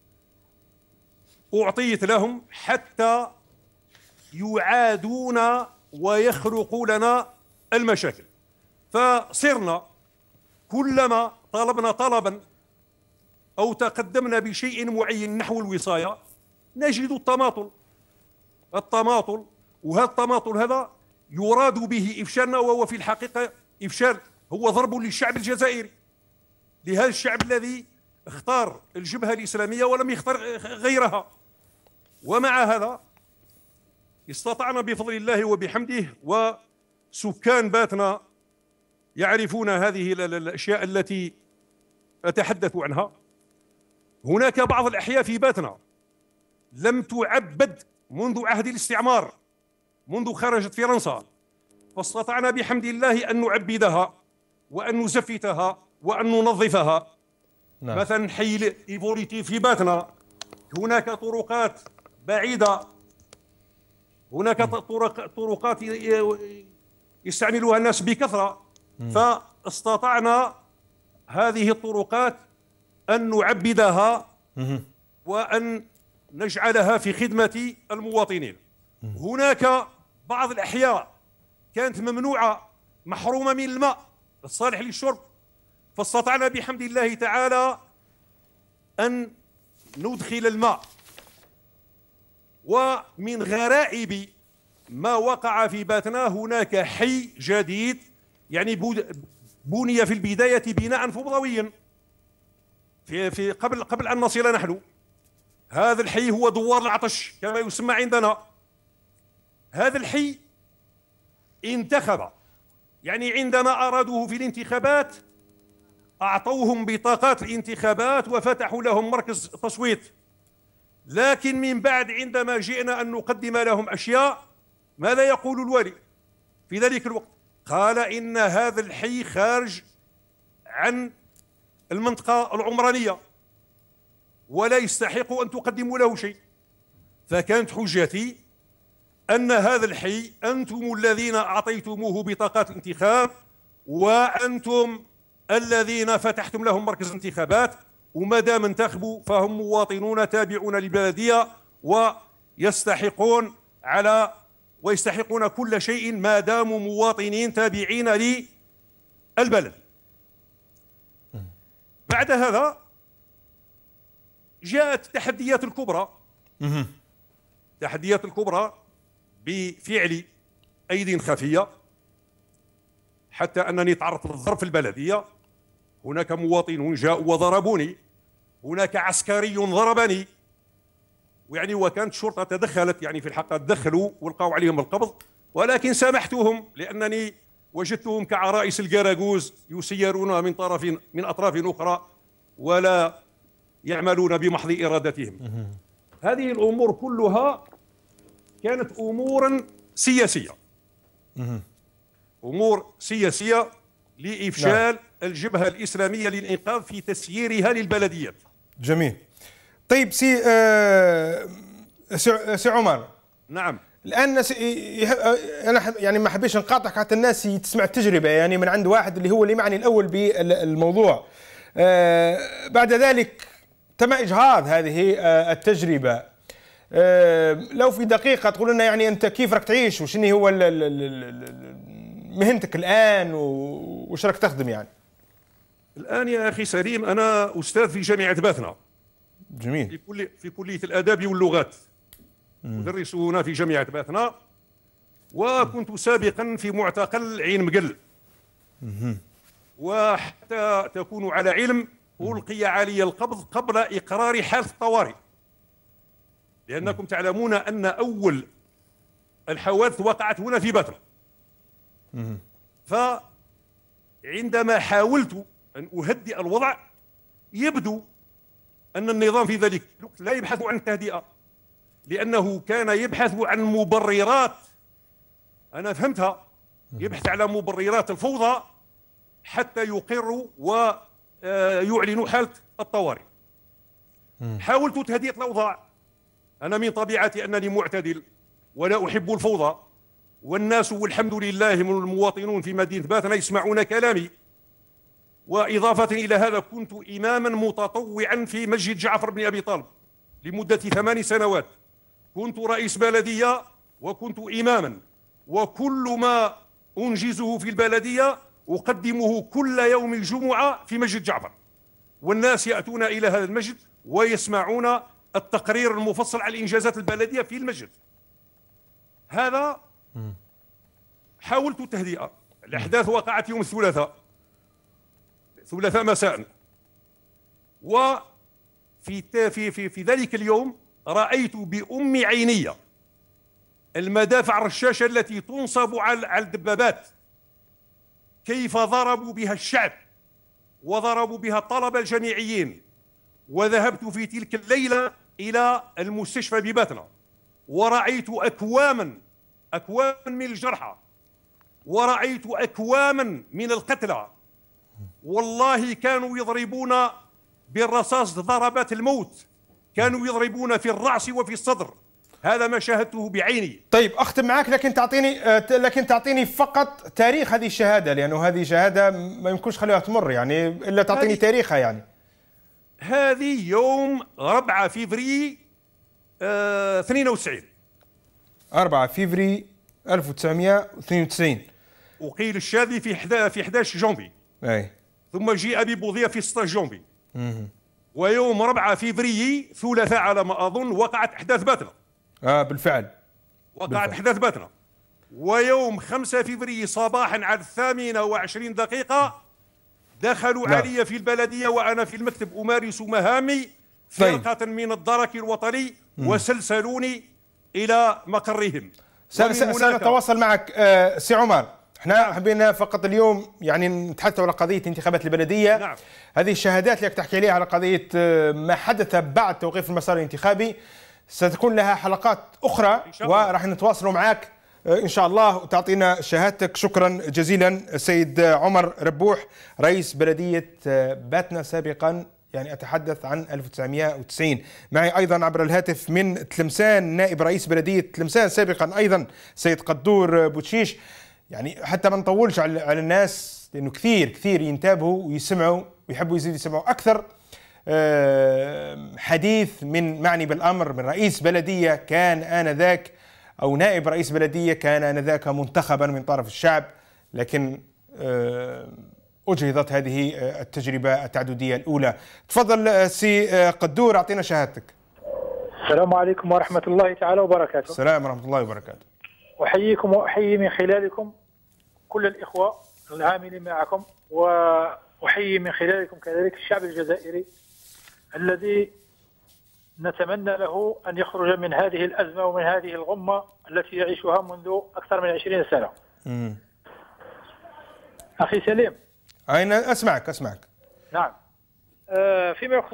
أعطيت لهم حتى يعادون ويخلقوا لنا المشاكل. فصرنا كلما طلبنا طلبا أو تقدمنا بشيء معين نحو الوصاية نجد التماطل التماطل وهذا التماطل هذا يراد به إفشالنا، وهو في الحقيقة إفشال، هو ضرب للشعب الجزائري، لهذا الشعب الذي اختار الجبهة الإسلامية ولم يختار غيرها. ومع هذا استطعنا بفضل الله وبحمده، وسكان باتنا يعرفون هذه الأشياء التي أتحدث عنها. هناك بعض الأحياء في باتنا لم تعبد منذ عهد الاستعمار، منذ خرجت فرنسا، فاستطعنا بحمد الله أن نعبدها وأن نزفتها وأن ننظفها. نعم. مثلا حي إيفوليتي في باتنا هناك طرقات بعيدة، هناك طرق طرقات يستعملها الناس بكثرة، فاستطعنا هذه الطرقات أن نعبدها وأن نجعلها في خدمة المواطنين. هناك بعض الأحياء كانت ممنوعة محرومة من الماء الصالح للشرب، فاستطعنا بحمد الله تعالى أن ندخل الماء. ومن غرائب ما وقع في باتنا هناك حي جديد، يعني بني في البداية بناء فوضويا في في قبل قبل أن نصل نحن. هذا الحي هو دوار العطش كما يسمى عندنا. هذا الحي انتخب، يعني عندما أرادوه في الانتخابات أعطوهم بطاقات الانتخابات وفتحوا لهم مركز تصويت، لكن من بعد عندما جئنا أن نقدم لهم أشياء ماذا يقول الوالي في ذلك الوقت؟ قال إن هذا الحي خارج عن المنطقة العمرانية ولا يستحق أن تقدموا له شيء. فكانت حجتي أن هذا الحي أنتم الذين أعطيتموه بطاقات الانتخاب، وأنتم الذين فتحتم لهم مركز انتخابات، وما دام انتخبوا فهم مواطنون تابعون للبلدية ويستحقون على ويستحقون كل شيء ما داموا مواطنين تابعين للبلد. بعد هذا جاءت التحديات الكبرى التحديات الكبرى بفعل أيدي خفية، حتى أنني تعرضت للضرب في البلدية. هناك مواطنون جاءوا وضربوني، هناك عسكري ضربني، ويعني وكانت الشرطة تدخلت، يعني في الحقيقة دخلوا والقوا عليهم القبض، ولكن سامحتهم لأنني وجدتهم كعرائس القراقوز يسيرون من طرف من أطراف أخرى ولا يعملون بمحض إرادتهم. هذه الأمور كلها كانت أمورا سياسية، أمور سياسية لإفشال نعم. الجبهة الإسلامية للإنقاذ في تسييرها للبلديات. جميل. طيب سي آه سي عمر. نعم. الآن الناس أنا يعني ما حبيش نقاطعك حتى الناس تسمع التجربة يعني من عند واحد اللي هو اللي معني الأول بالموضوع. آه بعد ذلك تم إجهاض هذه آه التجربة. آه لو في دقيقة تقول لنا يعني أنت كيف راك تعيش وشنو هو مهنتك الآن وش راك تخدم يعني؟ الآن يا أخي سليم أنا أستاذ في جامعة باثنا. جميل. في كل في كلية الآداب واللغات. أدرس هنا في جامعة باثنا، وكنت سابقا في معتقل عين مقل. وحتى تكونوا على علم ألقي علي القبض قبل إقرار حالة الطوارئ، لأنكم تعلمون أن أول الحوادث وقعت هنا في باثنا. فعندما حاولت أن أهدئ الوضع يبدو أن النظام في ذلك الوقت لا يبحث عن التهدئة، لأنه كان يبحث عن مبررات، أنا فهمتها، يبحث على مبررات الفوضى حتى يقروا ويعلنوا حالة الطوارئ. حاولت تهدئة الأوضاع، أنا من طبيعتي أنني معتدل ولا أحب الفوضى، والناس والحمد لله من المواطنون في مدينة باثنا يسمعون كلامي. وإضافة إلى هذا كنت إماما متطوعا في مسجد جعفر بن أبي طالب لمدة ثمان سنوات، كنت رئيس بلدية وكنت إماما، وكل ما أنجزه في البلدية أقدمه كل يوم الجمعة في مسجد جعفر، والناس يأتون إلى هذا المسجد ويسمعون التقرير المفصل عن إنجازات البلدية في المسجد. هذا حاولت التهدئة. الأحداث وقعت يوم الثلاثاء ثلاثاء مساء، وفي في في في ذلك اليوم رأيت بأم عيني المدافع الرشاشة التي تنصب على الدبابات، كيف ضربوا بها الشعب وضربوا بها الطلبة الجامعيين. وذهبت في تلك الليلة إلى المستشفى بباثنا ورأيت أكواما أكواما من الجرحى، ورأيت أكواما من القتلى، والله كانوا يضربون بالرصاص ضربات الموت، كانوا يضربون في الرأس وفي الصدر. هذا ما شاهدته بعيني. طيب أختم معك، لكن تعطيني لكن تعطيني فقط تاريخ هذه الشهادة، لأنه هذه شهادة ما يمكنش خليها تمر يعني إلا تعطيني تاريخها يعني. هذه يوم أربعة فيفري آه اثنين وتسعين. أربعة فيفري ألف وتسعمائة واثنين وتسعين. وقيل الشاذي في حدا في أحد عشر جونفي. أي. ثم جيء ببوظية في ستة عشر جونفي. ويوم أربعة فيفري ثلاثاء على ما أظن وقعت أحداث باثنا. آه بالفعل. وقعت بالفعل. أحداث باثنا. ويوم خمسة فيفري صباحا على الثامنة وعشرين دقيقة دخلوا لا. علي في البلدية وأنا في المكتب أمارس مهامي فرقة طيب. من الدرك الوطني مم. وسلسلوني إلى مقرهم. سنتواصل معك آه سي عمر. احنا حبينا فقط اليوم يعني نتحدث على قضية انتخابات البلدية. نعم. هذه الشهادات اللي تحكي عليها على قضية ما حدث بعد توقيف المسار الانتخابي ستكون لها حلقات أخرى وراح نتواصلوا معك إن شاء الله وتعطينا شهادتك. شكرا جزيلا سيد عمر ربوح رئيس بلدية باثنا سابقا، يعني أتحدث عن ألف وتسعمائة وتسعين. معي أيضا عبر الهاتف من تلمسان نائب رئيس بلدية تلمسان سابقا أيضا سيد قدور بوتشيش. يعني حتى ما نطولش على الناس لأنه كثير كثير ينتبهوا ويسمعوا ويحبوا يزيدوا يسمعوا أكثر. حديث من معني بالأمر من رئيس بلدية كان آنذاك أو نائب رئيس بلدية كان آنذاك منتخبا من طرف الشعب، لكن أجهضت هذه التجربة التعددية الأولى. تفضل سي قدور، أعطينا شهادتك. السلام عليكم ورحمة الله تعالى وبركاته. السلام ورحمة الله وبركاته. أحييكم وأحيي من خلالكم كل الإخوة العاملين معكم، وأحيي من خلالكم كذلك الشعب الجزائري الذي نتمنى له أن يخرج من هذه الأزمة ومن هذه الغمة التي يعيشها منذ أكثر من عشرين سنة. مم. أخي سليم. أين أسمعك أسمعك. نعم. آه فيما يخص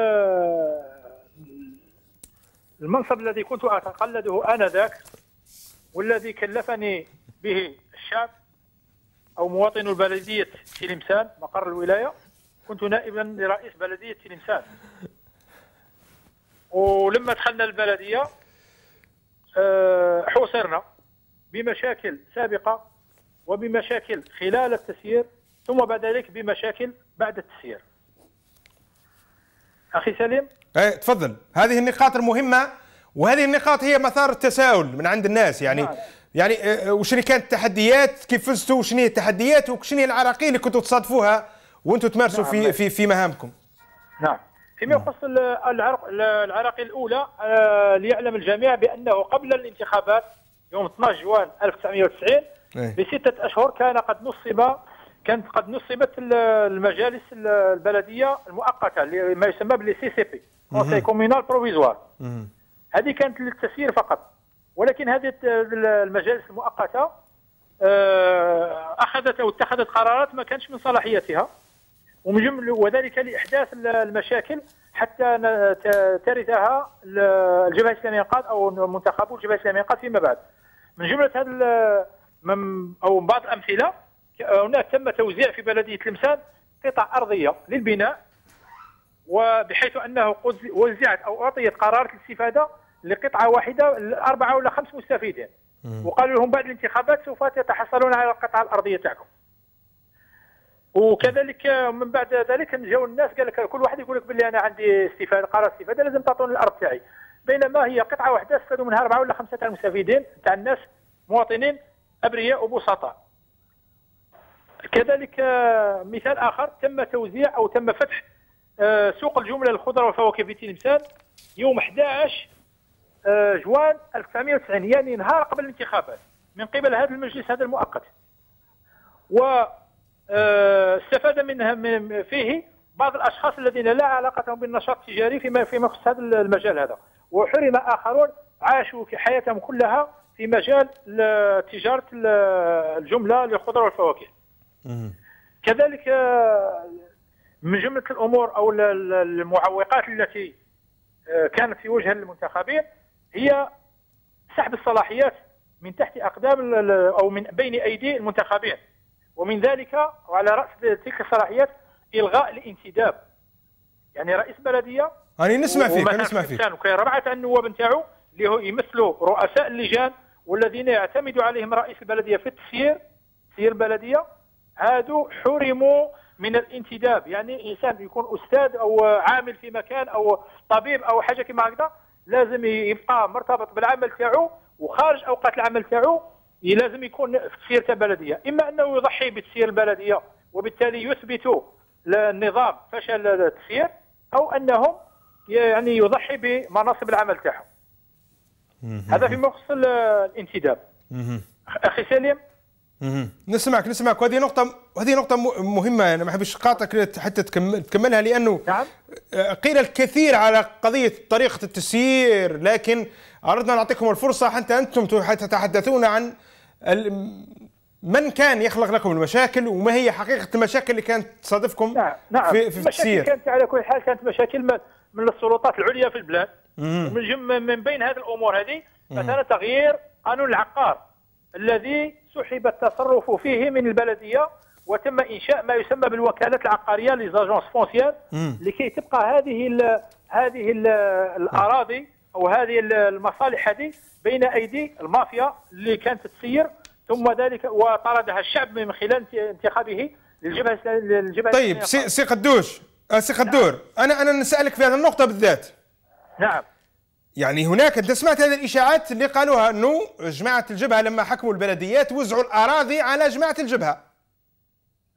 المنصب الذي كنت أتقلده آنذاك والذي كلفني به الشعب أو مواطن بلدية تلمسان مقر الولاية، كنت نائبا لرئيس بلدية تلمسان. ولما دخلنا البلدية حوصرنا بمشاكل سابقة وبمشاكل خلال التسيير ثم بعد ذلك بمشاكل بعد التسيير. أخي سليم. ايه تفضل. هذه النقاط المهمة، وهذه النقاط هي مثار التساؤل من عند الناس. يعني نعم. يعني وشنو كانت التحديات، كيف فزتوا، وشنو هي التحديات، وشنو هي العراقيل اللي كنتوا تصادفوها وانتم تمارسوا نعم. في في في مهامكم. نعم. فيما يخص العراقيل الأولى، ليعلم الجميع بأنه قبل الانتخابات يوم اثني عشر جوان ألف وتسعمئة وتسعين بستة أشهر كان قد نصب كانت قد نصبت المجالس البلدية المؤقتة ما يسمى بالسي سي بي، كونسي كومينال بروفيزوار. هذه كانت للتسيير فقط، ولكن هذه المجالس المؤقتة أخذت أو اتخذت قرارات ما كانش من صلاحيتها، وذلك لإحداث المشاكل حتى ترثها الجبهة الإسلامية الإنقاذ أو منتخبو الجبهة الإسلامية الإنقاذ فيما بعد. من جملة هذا أو بعض الأمثلة، هناك تم توزيع في بلدية تلمسان قطع أرضية للبناء، وبحيث أنه وزعت أو أعطيت قرارات الاستفادة لقطعة واحدة أربعة ولا خمس مستفيدين، وقالوا لهم بعد الانتخابات سوف تتحصلون على القطعة الأرضية تاعكم. وكذلك من بعد ذلك جاوا الناس قال لك كل واحد يقول لك باللي انا عندي استفاده قرار استفاده لازم تعطوني الارض تاعي، بينما هي قطعه واحده استفادوا منها اربعه ولا خمسه تاع المستفيدين تاع الناس مواطنين ابرياء وبسطاء. كذلك مثال اخر، تم توزيع او تم فتح سوق الجمله للخضر والفواكه في تلمسان يوم أحد عشر جوان ألف وتسعمئة وتسعين، يعني نهار قبل الانتخابات، من قبل هذا المجلس هذا المؤقت. و استفاد منها من فيه بعض الاشخاص الذين لا علاقه لهم بالنشاط التجاري فيما فيما يخص هذا المجال هذا، وحرم اخرون عاشوا في حياتهم كلها في مجال تجاره الجمله للخضر والفواكه. كذلك من جمله الامور او المعوقات التي كانت في وجه المنتخبين هي سحب الصلاحيات من تحت اقدام او من بين ايدي المنتخبين، ومن ذلك وعلى رأس تلك الصلاحيات إلغاء الانتداب. يعني رئيس بلدية أنا نسمع فيك نسمع فيك وكاين ربعة النواب نتاعو اللي هو يمثلوا رؤساء اللجان والذين يعتمد عليهم رئيس البلدية في التسيير تسيير البلدية، هادو حرموا من الانتداب. يعني إنسان يكون أستاذ أو عامل في مكان أو طبيب أو حاجة كما هكذا لازم يبقى مرتبط بالعمل تاعو، وخارج أوقات العمل تاعو لازم يكون في تسيير تاع البلديه، اما انه يضحي بتسيير البلديه وبالتالي يثبت للنظام فشل التسيير، او انهم يعني يضحي بمناصب العمل تاعهم. هذا فيما يخص الانتداب. اخي سليم. نسمعك نسمعك وهذه نقطة هذه نقطة مهمة، أنا ما أحبش قاطعك حتى تكملها، لأنه نعم. قيل الكثير على قضية طريقة التسيير، لكن أردنا نعطيكم الفرصة حتى أنتم حتى تتحدثون عن من كان يخلق لكم المشاكل وما هي حقيقة المشاكل اللي كانت تصادفكم نعم. نعم. في, في التسيير. كانت على كل حال كانت مشاكل من السلطات العليا في البلاد. من من بين هذه الأمور هذه مثلا تغيير قانون العقار الذي سحب التصرف فيه من البلدية، وتم إنشاء ما يسمى بالوكالات العقارية ليزاجونس فونسيير لكي تبقى هذه ال هذه ال الأراضي أو هذه المصالح هذه بين أيدي المافيا اللي كانت تسير، ثم ذلك وطردها الشعب من خلال انتخابه للجبهة للجبهة طيب سي, سي قدوش سي قدور نعم. أنا أنا نسألك في هذه النقطة بالذات. نعم. يعني هناك انت سمعت هذه الاشاعات اللي قالوها انه جماعه الجبهه لما حكموا البلديات وزعوا الاراضي على جماعه الجبهه.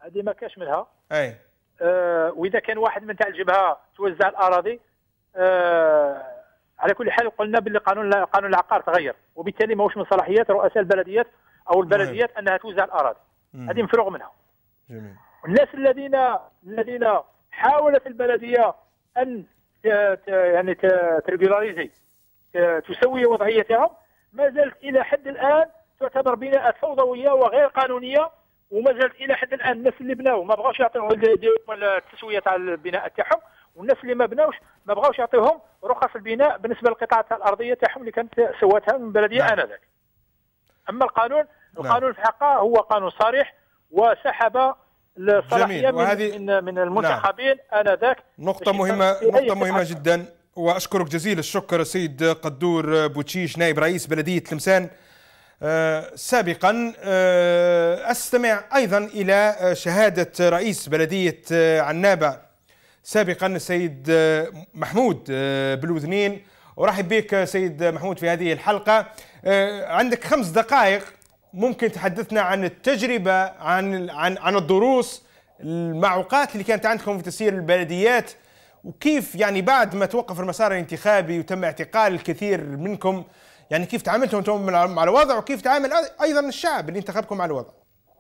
هذه ما كاش منها. اي آه واذا كان واحد من تاع الجبهه توزع الاراضي، آه على كل حال قلنا باللي قانون قانون العقار تغير، وبالتالي ماهوش من صلاحيات رؤساء البلديات او البلديات انها توزع الاراضي. هذه مفروغ منها. جميل. الناس الذين الذين حاولت البلديه ان يعني تريجولاريزي تسوي وضعيتهم، ما زالت الى حد الان تعتبر بناءات فوضويه وغير قانونيه، وما زالت الى حد الان الناس اللي بناو ما بغاوش يعطيوهم التسويه تاع البناء تاعهم، والناس اللي ما بناوش ما بغاوش يعطيوهم رخص البناء بالنسبه للقطاع تاع الارضيه تاعهم اللي كانت سواتها من البلديه نعم. انذاك. اما القانون القانون نعم. في حقه هو قانون صريح، وسحب الصلاحيه من من من المنتخبين نعم. انذاك. نقطه مهمه نقطه مهمه جدا، واشكرك جزيل الشكر سيد قدور بوتشيش نائب رئيس بلديه تلمسان. أه سابقا أه استمع ايضا الى شهاده رئيس بلديه عنابه سابقا السيد محمود بالوذنين. ارحب بك سيد محمود في هذه الحلقه. أه عندك خمس دقائق، ممكن تحدثنا عن التجربه، عن عن عن الدروس، المعوقات اللي كانت عندكم في تسيير البلديات، وكيف يعني بعد ما توقف المسار الانتخابي وتم اعتقال الكثير منكم، يعني كيف تعاملتم انتم مع الوضع، وكيف تعامل ايضا الشعب اللي انتخبكم مع الوضع.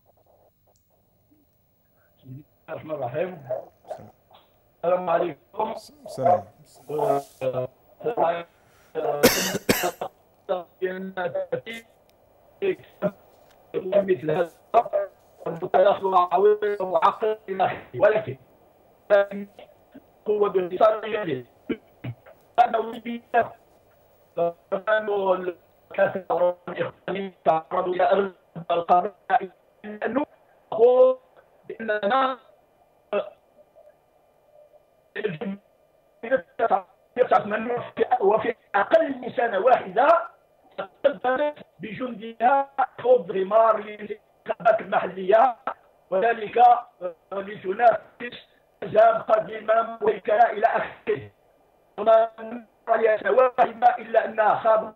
بسم الله الرحمن الرحيم. السلام عليكم. السلام. مثل هذا المتلاخ وعويل وعقل ولكن هو باختصار جديد. أنا ودي كانوا الكثير من تعرضوا إلى أغلب القضايا، لأنه أقول بأننا وفي أقل من سنة واحدة تقدمت بجندها خوض غمار للانتخابات المحلية، وذلك لتنافس أحزاب قديمة ووكلاء إلى آخره. وما رأيت واحدة إلا أنها خابت.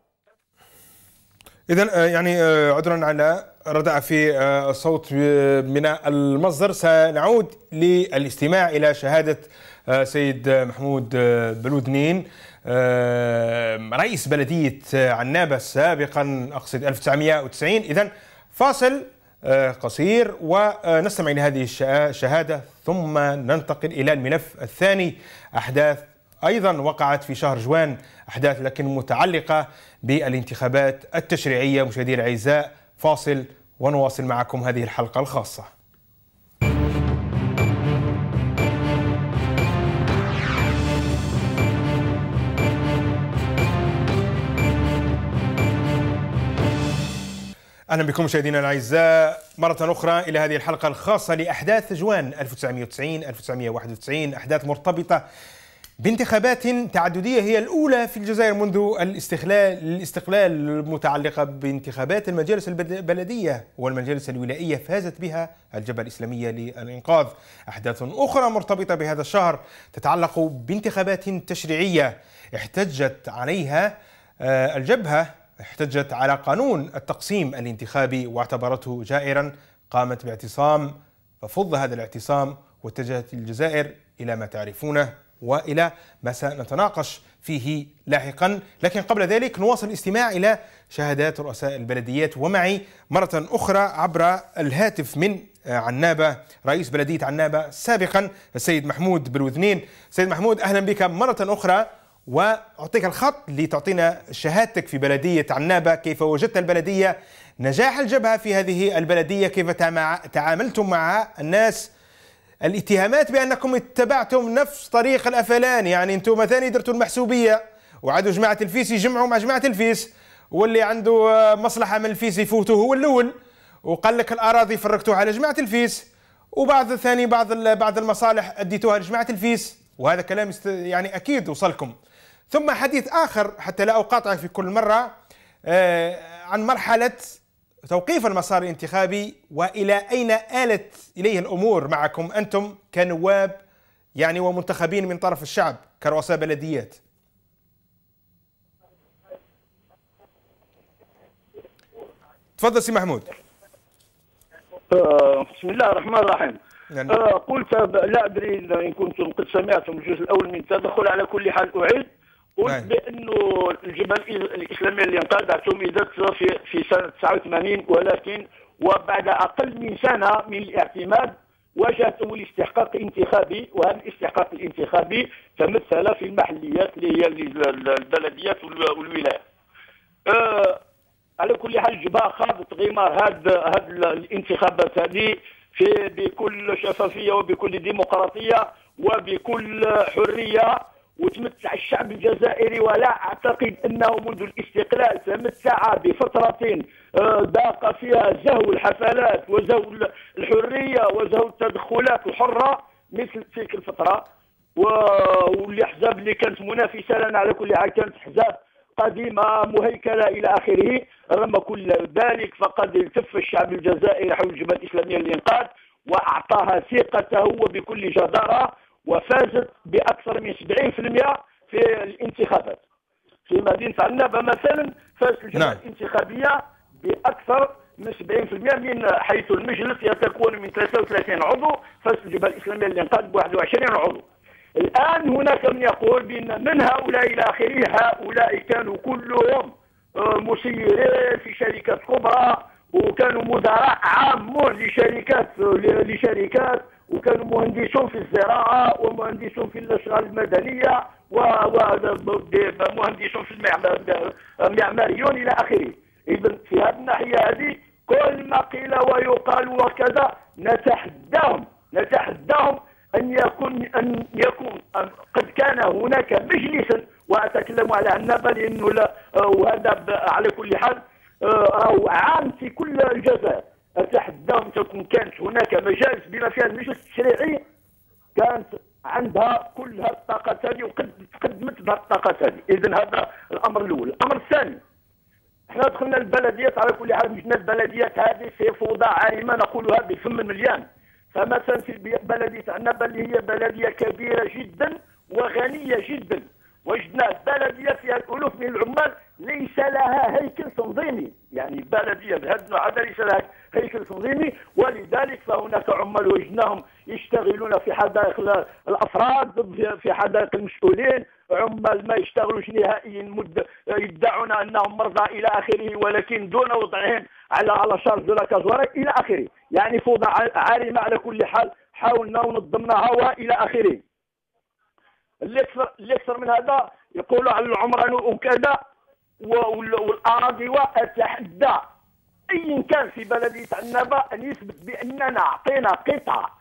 إذا يعني عذرا على ردع في الصوت من المصدر، سنعود للاستماع إلى شهادة سيد محمود بالوذنين رئيس بلدية عنابة سابقا، أقصد ألف وتسعمئة وتسعين. إذا فاصل قصير ونستمع إلى هذه الشهادة ثم ننتقل إلى الملف الثاني. أحداث أيضا وقعت في شهر جوان، أحداث لكن متعلقة بالانتخابات التشريعية. مشاهدينا الأعزاء، فاصل ونواصل معكم هذه الحلقة الخاصة. أهلا بكم مشاهدينا الأعزاء مرة أخرى إلى هذه الحلقة الخاصة لأحداث جوان ألف وتسعمئة وتسعين ألف وتسعمئة وواحد وتسعين، أحداث مرتبطة بانتخابات تعددية هي الأولى في الجزائر منذ الاستقلال الاستقلال المتعلقة بانتخابات المجالس البلدية والمجالس الولائية فازت بها الجبهة الإسلامية للإنقاذ. أحداث أخرى مرتبطة بهذا الشهر تتعلق بانتخابات تشريعية احتجت عليها الجبهة، احتجت على قانون التقسيم الانتخابي واعتبرته جائرا، قامت باعتصام ففض هذا الاعتصام واتجهت الجزائر إلى ما تعرفونه وإلى ما سنتناقش فيه لاحقا. لكن قبل ذلك نواصل الاستماع إلى شهادات رؤساء البلديات، ومعي مرة أخرى عبر الهاتف من عنابة رئيس بلدية عنابة سابقا السيد محمود بالوذنين. سيد محمود، أهلا بك مرة أخرى، وأعطيك الخط لتعطينا شهادتك في بلدية عنابة. كيف وجدت البلدية، نجاح الجبهة في هذه البلدية، كيف تعاملتم مع الناس، الاتهامات بأنكم اتبعتم نفس طريق الأفلان، يعني أنتم مثلا درتوا المحسوبية وعادوا جماعة الفيس يجمعوا مع جماعة الفيس، واللي عنده مصلحة من الفيس يفوتوا هو الأول، وقال لك الأراضي فرقتوها على جماعة الفيس، وبعض الثاني بعض بعض المصالح أديتوها لجماعة الفيس، وهذا كلام يعني أكيد وصلكم. ثم حديث آخر حتى لا أقاطعك في كل مرة عن مرحلة توقيف المسار الانتخابي وإلى أين آلت إليه الأمور معكم أنتم كنواب يعني ومنتخبين من طرف الشعب كرؤساء بلديات. تفضل سي محمود. بسم الله الرحمن الرحيم. يعني آه قلت لا ادري ان كنتم قد سمعتم الجزء الاول من التدخل. على كل حال اعيد، قلت بانه الجبهه الاسلاميه للانقاذ اعتمدت في في سنه تسعة وثمانين، ولكن وبعد اقل من سنه من الاعتماد واجهته الاستحقاق الانتخابي، وهذا الاستحقاق الانتخابي تمثل في المحليات اللي هي البلديات والولايات. آه على كل حال الجبهه خاضت غمار هاد هاد الانتخابات هذه في بكل شفافيه وبكل ديمقراطيه وبكل حريه، وتمتع الشعب الجزائري، ولا اعتقد انه منذ الاستقلال تمتع بفتره ضاق فيها زهو الحفلات وزهو الحريه وزهو التدخلات الحره مثل تلك الفتره. والاحزاب اللي كانت منافسه لنا على كل حال كانت احزاب قديمه مهيكله الى اخره. رغم كل ذلك فقد التف الشعب الجزائري حول الجبهه الاسلاميه للانقاذ واعطاها ثقته وبكل جداره، وفازت باكثر من سبعين بالمئة في الانتخابات. في مدينه عنابه مثلا فازت الجبهه نعم. الانتخابيه باكثر من سبعين بالمئة، من حيث المجلس يتكون من ثلاثة وثلاثين عضو، فازت الجبهه الاسلاميه للانقاذ ب واحد وعشرين عضو. الان هناك من يقول بان من هؤلاء الى اخره هؤلاء كانوا كلهم مسيرين في شركات كبرى، وكانوا مدراء عامون لشركات لشركات وكانوا مهندسون في الزراعه ومهندسون في الاشغال المدنيه ومهندسون في المعماريون الى اخره. اذا في هذه الناحيه هذه كل ما قيل ويقال وكذا نتحداهم نتحداهم ان يكون ان يكون أن قد كان هناك مجلسا، واتكلم على عنابه لانه لا وهذا على كل حال او عام في كل الجزائر. اتحداهم تكون كانت هناك مجالس بما فيها المجلس التشريعي كانت عندها كل هذه الطاقات هذه وقد قدمت بهذه الطاقات هذه. اذا هذا الامر الاول. الامر الثاني، احنا دخلنا البلديات على كل حال، مشنا البلديات هذه في فوضى عارمه نقولها بالفم المليان. فمثلا في بلديه عنابه اللي هي بلديه كبيره جدا وغنيه جدا، وجدنا بلديه فيها الالوف من العمال ليس لها هيكل تنظيمي، يعني بلديه بهذا النوع هذا ليس لها هيكل تنظيمي، ولذلك فهناك عمال وجدناهم يشتغلون في حدائق الافراد، في حدائق المسؤولين، عمال ما يشتغلوش نهائيا، مد يدعون انهم مرضى الى اخره، ولكن دون وضعهم على على شارج دو لا كازواري الى اخره. يعني فوضى عارمه على كل حال، حاولنا ونظمناها والى اخره. اللي اكثر اللي اكثر من هذا يقولوا على العمران وكذا والاراضي، واتحدى اي كان في بلديه عنابه ان يثبت باننا اعطينا قطعه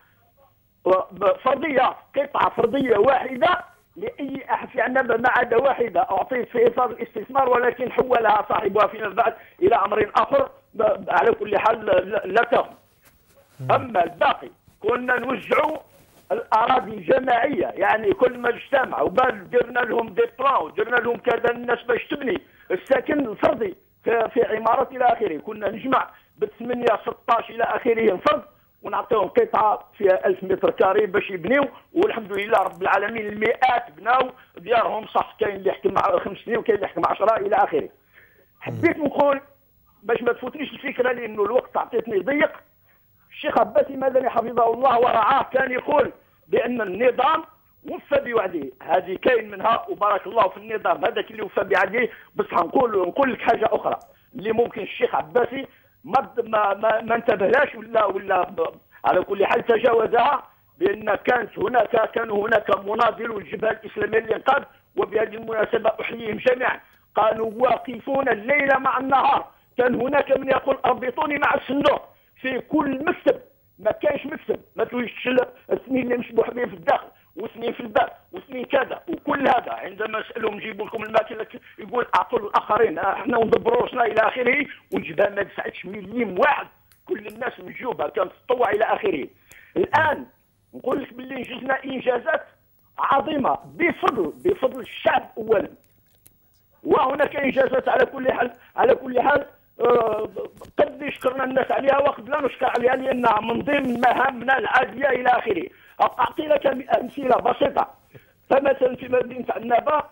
فرضيه قطعه فرضيه واحده لاي احد في عنابه ما عدا واحده اعطيت في اطار الاستثمار، ولكن حولها صاحبها فيما بعد الى امر اخر. على كل حال لا تهم. اما الباقي كنا نوزعوا الاراضي الجماعيه، يعني كل ما اجتمعوا وبال درنا لهم دي بلان ودرنا لهم كذا الناس باش تبني السكن الفردي في, في عمارات الى اخره. كنا نجمع ب ثمانية ستطاش الى اخره فرد ونعطيهم قطعه فيها ألف متر كاري باش يبنيو، والحمد لله رب العالمين المئات بناو ديارهم صح. كاين اللي يحكم خمس سنين وكاين اللي يحكم عشرة الى اخره. حبيت نقول باش ما تفوتنيش الفكره لانه الوقت عطيتني ضيق. الشيخ عباسي المدني حفظه الله ورعاه كان يقول بان النظام وفى بوعده، هذه كاين منها وبارك الله في النظام هذاك اللي وفى بعهده. بس هنقول نقول لك حاجه اخرى اللي ممكن الشيخ عباسي ما ما ما, ما انتبهلاش ولا ولا على كل حال تجاوزها، بان كانت هناك كانوا هناك مناضلو الجبهه الاسلاميه للانقاذ، وبهذه المناسبه احييهم جميعا، كانوا واقفون الليل مع النهار. كان هناك من يقول اربطوني مع الصندوق في كل مكتب، ما كانش مكتب ما تلوش السنين اللي مشبوح به في الداخل وسنين في الباب وسنين كذا وكل هذا. عندما نسالهم نجيبوا لكم الماكله يقول اعطوا الاخرين احنا ندبروا راسنا الى اخره، والجبهه ما دفعتش مليم واحد، كل الناس من جوبها كانت تطوع الى اخره. الان نقول لك باللي انجزنا انجازات عظيمه بفضل بفضل الشعب اولا، وهناك انجازات على كل حال على كل حال أه قد شكرنا الناس عليها وقد لا نشكر عليها لانها من ضمن مهامنا العاديه الى اخره. اعطي لك امثله بسيطه. فمثلا في مدينه عنابه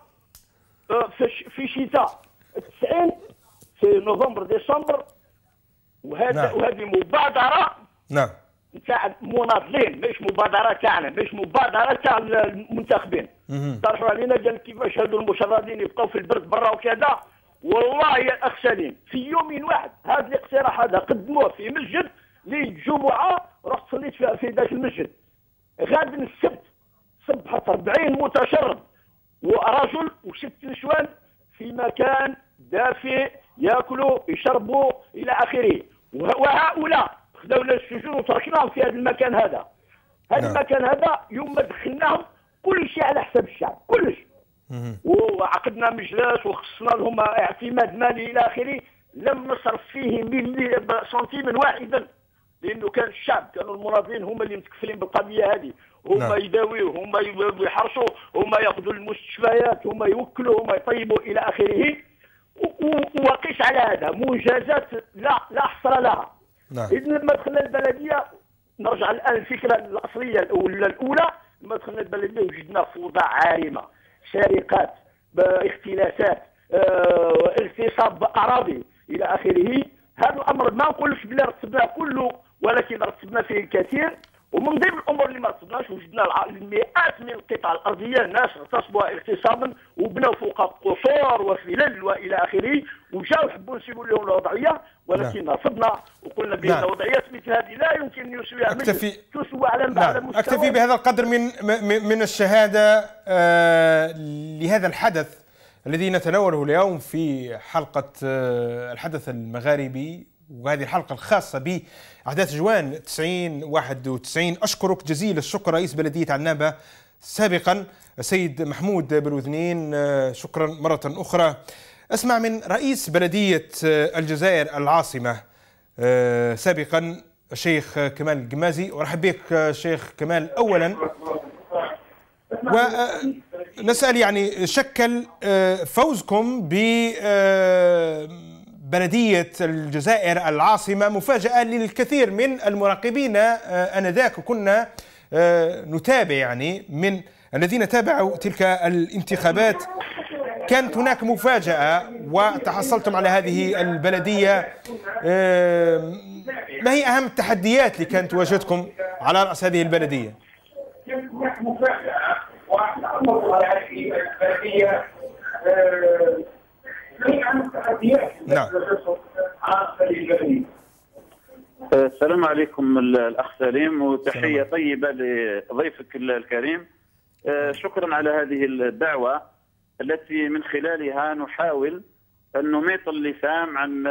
في شتاء التسعين في نوفمبر ديسمبر، وهذا نعم. وهذه مبادره نعم نتاع مناضلين، مش مبادره تاعنا، مش مبادره تاع المنتخبين. طرحوا علينا قال كيفاش هذو المشردين يبقاو في البرد برا وكذا. والله يا الاخ سليم في يوم واحد هذا الاقتراح هذا قدموه في مسجد للجمعه، رحت صليت في في ذاك المسجد. غاد السبت صبحت أربعين متشرد ورجل وست نسوان في مكان دافئ ياكلوا يشربوا الى اخره، وهؤلاء خذونا السجون وتركناهم في هذا المكان هذا. هذا المكان هذا يوم ما دخلناهم كل شيء على حساب الشعب كلش. وعقدنا مجلس وخصنا لهم اعتماد مالي الى اخره، لم نصرف فيه ملي سنتيما واحدا، لانه كان الشعب كانوا المناضلين هما اللي متكفلين بالقضيه هذه، هما يداويوا، هما يحرشوا، هما ياخذوا المستشفيات، هما يوكلوا، هما يطيبوا الى اخره. وقيس على هذا منجزات لا لا حصر لها. اذا لما دخلنا البلديه نرجع الان الفكره الاصليه الاولى الاولى لما دخلنا البلديه وجدنا فوضى عارمه، سرقات، اختلاسات، اه، اغتصاب اراضي الى اخره. هذا الامر ما نقولش بلا رتبناه كله، ولكن رتبنا فيه الكثير. ومن ضمن الامور اللي ما رتبناش وجدنا المئات من القطع الارضيه الناس اغتصبوها اغتصابا وبناو فوق قصور وفلل والى اخره، وجاو حبوا نسيبوا لهم الوضعيه، ولكن رفضنا وقلنا بان وضعيات مثل هذه لا يمكن ان يسويها أكتفي تسوى على على مستوى. اكتفي بهذا القدر من من الشهاده آه لهذا الحدث الذي نتناوله اليوم في حلقه آه الحدث المغاربي، وهذه الحلقة الخاصة بأحداث جوان تسعين واحد وتسعين. أشكرك جزيل الشكر رئيس بلدية عنابة سابقا السيد محمود بالوذنين، شكرا مرة أخرى. أسمع من رئيس بلدية الجزائر العاصمة سابقا الشيخ كمال القمازي. وأرحب بك شيخ كمال أولا، ونسأل يعني شكل فوزكم ب بلدية الجزائر العاصمة مفاجأة للكثير من المراقبين آنذاك، وكنا نتابع يعني من الذين تابعوا تلك الانتخابات. كانت هناك مفاجأة وتحصلتم على هذه البلدية. ما هي أهم التحديات اللي كانت تواجهتكم على رأس هذه البلدية؟ مفاجأة وتحصلتم على هذه البلدية. نعم. السلام عليكم الأخ سليم، وتحية طيبة لضيفك الكريم. شكرا على هذه الدعوة التي من خلالها نحاول أن نميط اللسان عن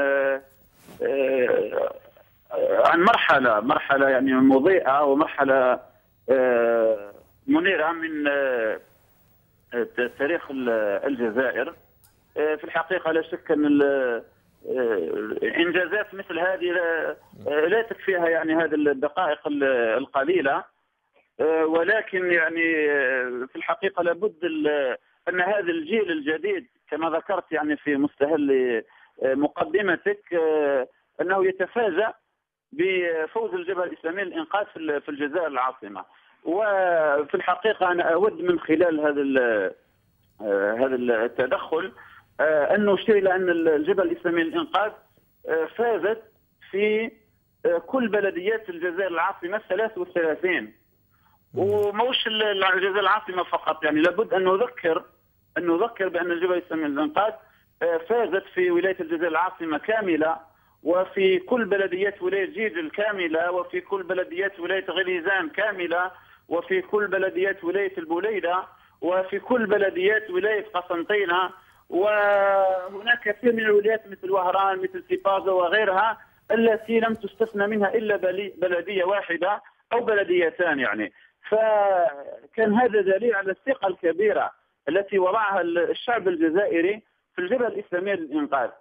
عن مرحلة مرحلة يعني مضيئة ومرحلة منيرة من تاريخ الجزائر. في الحقيقة لا شك أن إنجازات مثل هذه لا تكفيها يعني هذه الدقائق القليلة، ولكن يعني في الحقيقة لابد أن هذا الجيل الجديد كما ذكرت يعني في مستهل مقدمتك أنه يتفاجأ بفوز الجبهة الإسلامية للإنقاذ في الجزائر العاصمة. وفي الحقيقة أنا أود من خلال هذا هذا التدخل أن نشير إلى أن الجبهة الإسلامية للإنقاذ فازت في كل بلديات الجزائر العاصمة ثلاثة وثلاثين، وموش الجزائر العاصمة فقط. يعني لابد أن نذكر أن نذكر بأن الجبهة الإسلامية للإنقاذ فازت في ولاية الجزائر العاصمة كاملة، وفي كل بلديات ولاية جيجل كاملة، وفي كل بلديات ولاية غليزان كاملة، وفي كل بلديات ولاية البوليدة، وفي كل بلديات ولاية قسنطينة، وهناك كثير من الولايات مثل وهران مثل سيبازا وغيرها التي لم تستثنى منها إلا بلدية واحدة أو بلديتان. يعني فكان هذا دليل على الثقة الكبيرة التي وضعها الشعب الجزائري في الجبهة الإسلامية للإنقاذ.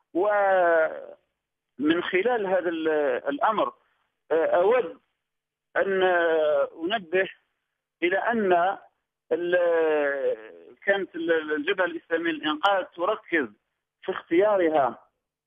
ومن خلال هذا الأمر أود أن أنبه إلى أن كانت الجبهة الإسلامية للإنقاذ تركز في اختيارها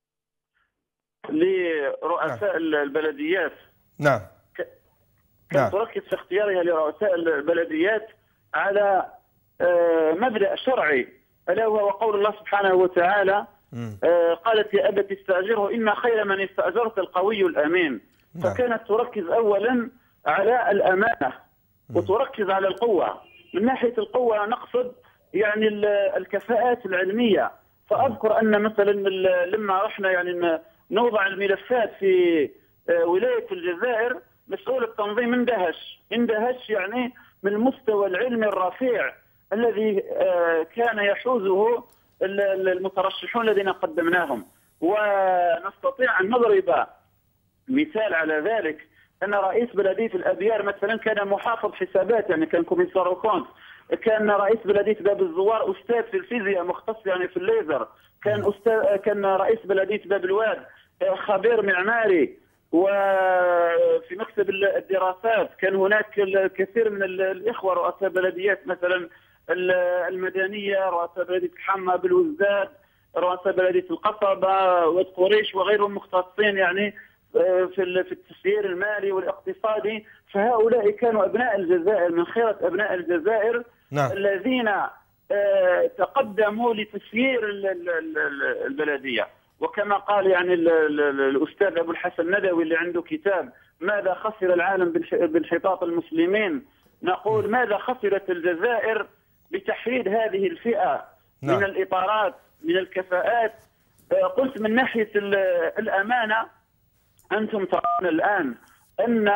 لرؤساء البلديات. نعم. كانت تركز في اختيارها لرؤساء البلديات على مبدأ شرعي، ألا وهو قول الله سبحانه وتعالى: قالت يا أبت استأجره إن خير من استأجرت القوي الأمين. فكانت تركز أولا على الأمانة وتركز على القوة. من ناحية القوة نقصد يعني الكفاءات العلمية. فأذكر أن مثلا لما رحنا يعني نوضع الملفات في ولاية الجزائر، مسؤول التنظيم اندهش اندهش يعني من المستوى العلمي الرفيع الذي كان يحوزه المترشحون الذين قدمناهم. ونستطيع أن نضرب مثال على ذلك أن رئيس بلدية الأبيار مثلا كان محافظ حسابات، يعني كان كوميسار كونت. كان رئيس بلدية باب الزوار أستاذ في الفيزياء مختص يعني في الليزر. كان أستاذ كان رئيس بلدية باب الواد خبير معماري. وفي مكتب الدراسات كان هناك الكثير من الإخوة رؤساء بلديات مثلا المدنية، رؤساء بلدية حما بالوزداد، رؤساء بلدية القصبة والقريش وغيرهم مختصين يعني في في التسيير المالي والاقتصادي. فهؤلاء كانوا أبناء الجزائر من خيرة أبناء الجزائر. نعم. الذين تقدموا لتسيير البلدية. وكما قال يعني الأستاذ أبو الحسن الندوي اللي عنده كتاب ماذا خسر العالم بانحطاط المسلمين، نقول ماذا خسرت الجزائر بتحريد هذه الفئة. نعم. من الإطارات من الكفاءات. قلت من ناحية الأمانة أنتم ترون الآن أن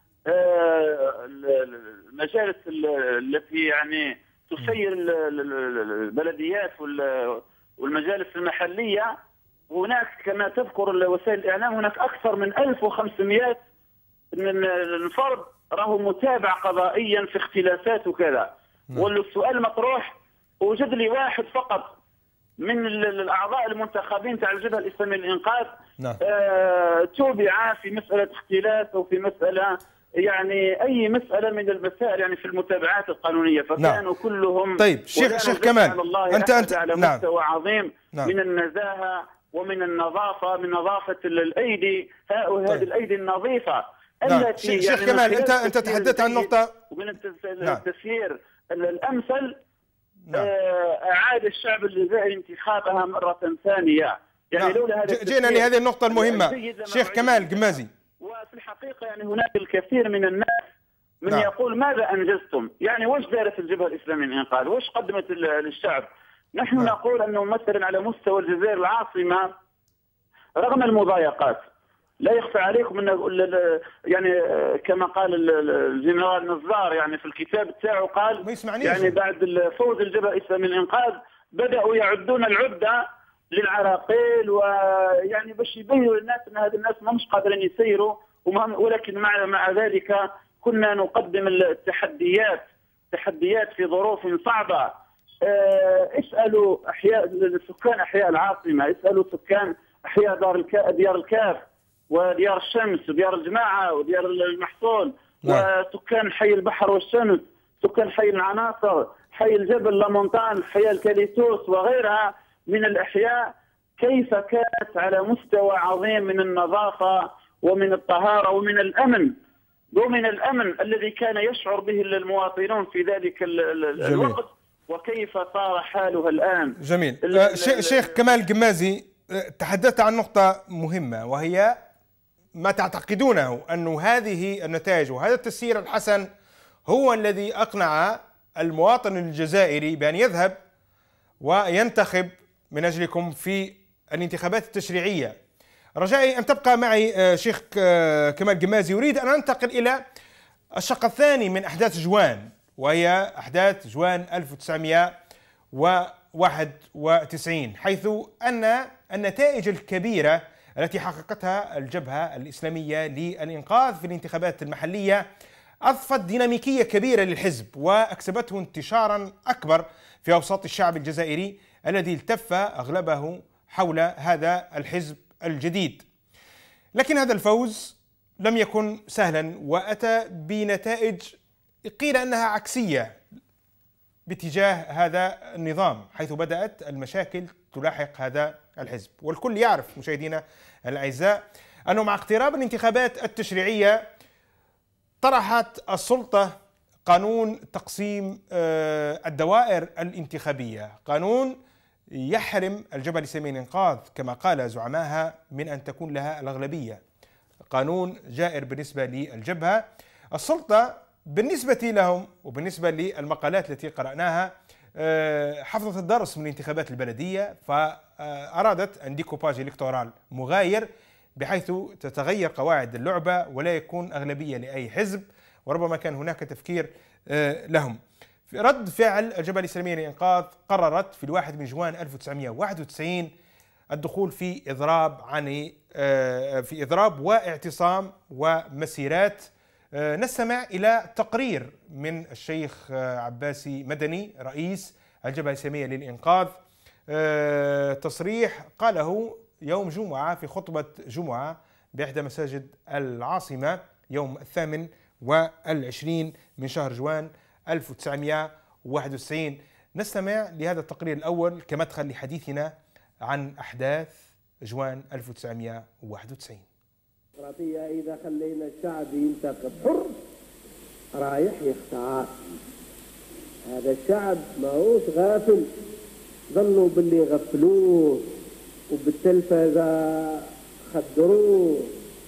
المجالس التي يعني تسير البلديات والمجالس المحلية هناك كما تذكر وسائل الإعلام هناك أكثر من ألف وخمسمائة من الفرد راهو متابع قضائيا في اختلافات وكذا. والسؤال المطروح وجد لي واحد فقط من الأعضاء المنتخبين تاع الجبهة الإسلامية للإنقاذ آه توبع في مسألة اختلاف أو في مسألة يعني أي مسألة من المسائل يعني في المتابعات القانونية. فكانوا نعم. كلهم طيب شيخ شيخ كمال الله أنت أنت على نعم. مستوى عظيم نعم. من النزاهة ومن النظافة من نظافة الأيدي وهذه طيب. الأيدي النظيفة نعم. التي شيخ يعني كمال أنت أنت تحدثت عن نقطة ومن التسيير نعم. الأمثل نعم. أعاد الشعب الجزائري انتخابها مرة ثانية. يعني نعم. لولا هذا جينا لهذه النقطة المهمة شيخ كمال قمازي. وفي الحقيقة يعني هناك الكثير من الناس من نعم. يقول ماذا أنجزتم؟ يعني وش دارت الجبهة الإسلامية للإنقاذ؟ وش قدمت للشعب؟ نحن نعم. نقول أنه مثلا على مستوى الجزائر العاصمة رغم المضايقات لا يخفى عليكم أن يعني كما قال الجنرال نزار يعني في الكتاب تاعه قال يعني بعد فوز الجبهة الإسلامية للإنقاذ بدأوا يعدون العدة للعراقيل ويعني باش يبينوا للناس أن هذه الناس ما مش قادرين يسيروا. ولكن مع مع ذلك كنا نقدم التحديات تحديات في ظروف صعبة. اسألوا أحياء سكان أحياء العاصمة، اسألوا سكان أحياء دار الكا ديار الكاف وديار الشمس وديار الجماعة وديار المحصول نعم. وسكان حي البحر والشمس، سكان حي العناصر، حي الجبل لامونتان، حي الكاليتوس وغيرها من الأحياء كيف كانت على مستوى عظيم من النظافة ومن الطهارة ومن الأمن ومن الأمن الذي كان يشعر به المواطنون في ذلك الوقت وكيف صار حالها الآن. جميل. شيخ كمال قمازي تحدثت عن نقطة مهمة وهي ما تعتقدونه أن هذه النتائج وهذا التسيير الحسن هو الذي أقنع المواطن الجزائري بأن يذهب وينتخب من أجلكم في الانتخابات التشريعية. رجائي أن تبقى معي شيخ كمال قمازي. أريد أن أنتقل إلى الشق الثاني من أحداث جوان وهي أحداث جوان ألف وتسعمائة وواحد وتسعين، حيث أن النتائج الكبيرة التي حققتها الجبهة الإسلامية للإنقاذ في الانتخابات المحلية أضفت ديناميكية كبيرة للحزب وأكسبته انتشارا أكبر في أوساط الشعب الجزائري الذي التف أغلبه حول هذا الحزب الجديد. لكن هذا الفوز لم يكن سهلا وأتى بنتائج قيل أنها عكسية باتجاه هذا النظام، حيث بدأت المشاكل تلاحق هذا الحزب. والكل يعرف مشاهدينا الأعزاء أنه مع اقتراب الانتخابات التشريعية طرحت السلطة قانون تقسيم الدوائر الانتخابية، قانون يحرم الجبهة الإسلامية للإنقاذ كما قال زعماها من أن تكون لها الأغلبية، قانون جائر بالنسبة للجبهة. السلطة بالنسبة لهم وبالنسبة للمقالات التي قرأناها حفظت الدرس من انتخابات البلدية، فأرادت أن ديكوباج إلكتورال مغاير بحيث تتغير قواعد اللعبة ولا يكون أغلبية لأي حزب، وربما كان هناك تفكير لهم. في رد فعل الجبهة الإسلامية للإنقاذ قررت في الواحد من جوان ألف وتسعمئة وواحد وتسعين الدخول في إضراب عن في إضراب واعتصام ومسيرات. نستمع إلى تقرير من الشيخ عباسي مدني رئيس الجبهة الإسلامية للإنقاذ، تصريح قاله يوم جمعة في خطبة جمعة بإحدى مساجد العاصمة يوم الثامن والعشرين من شهر جوان ألف وتسعمئة وواحد وتسعين. نستمع لهذا التقرير الأول كمدخل لحديثنا عن أحداث جوان ألف وتسعمئة وواحد وتسعين. إذا خلينا الشعب ينتخب حر رايح يختار. هذا الشعب ماهوش غافل، ظنوا باللي غفلوه وبالتلفزة خدروه،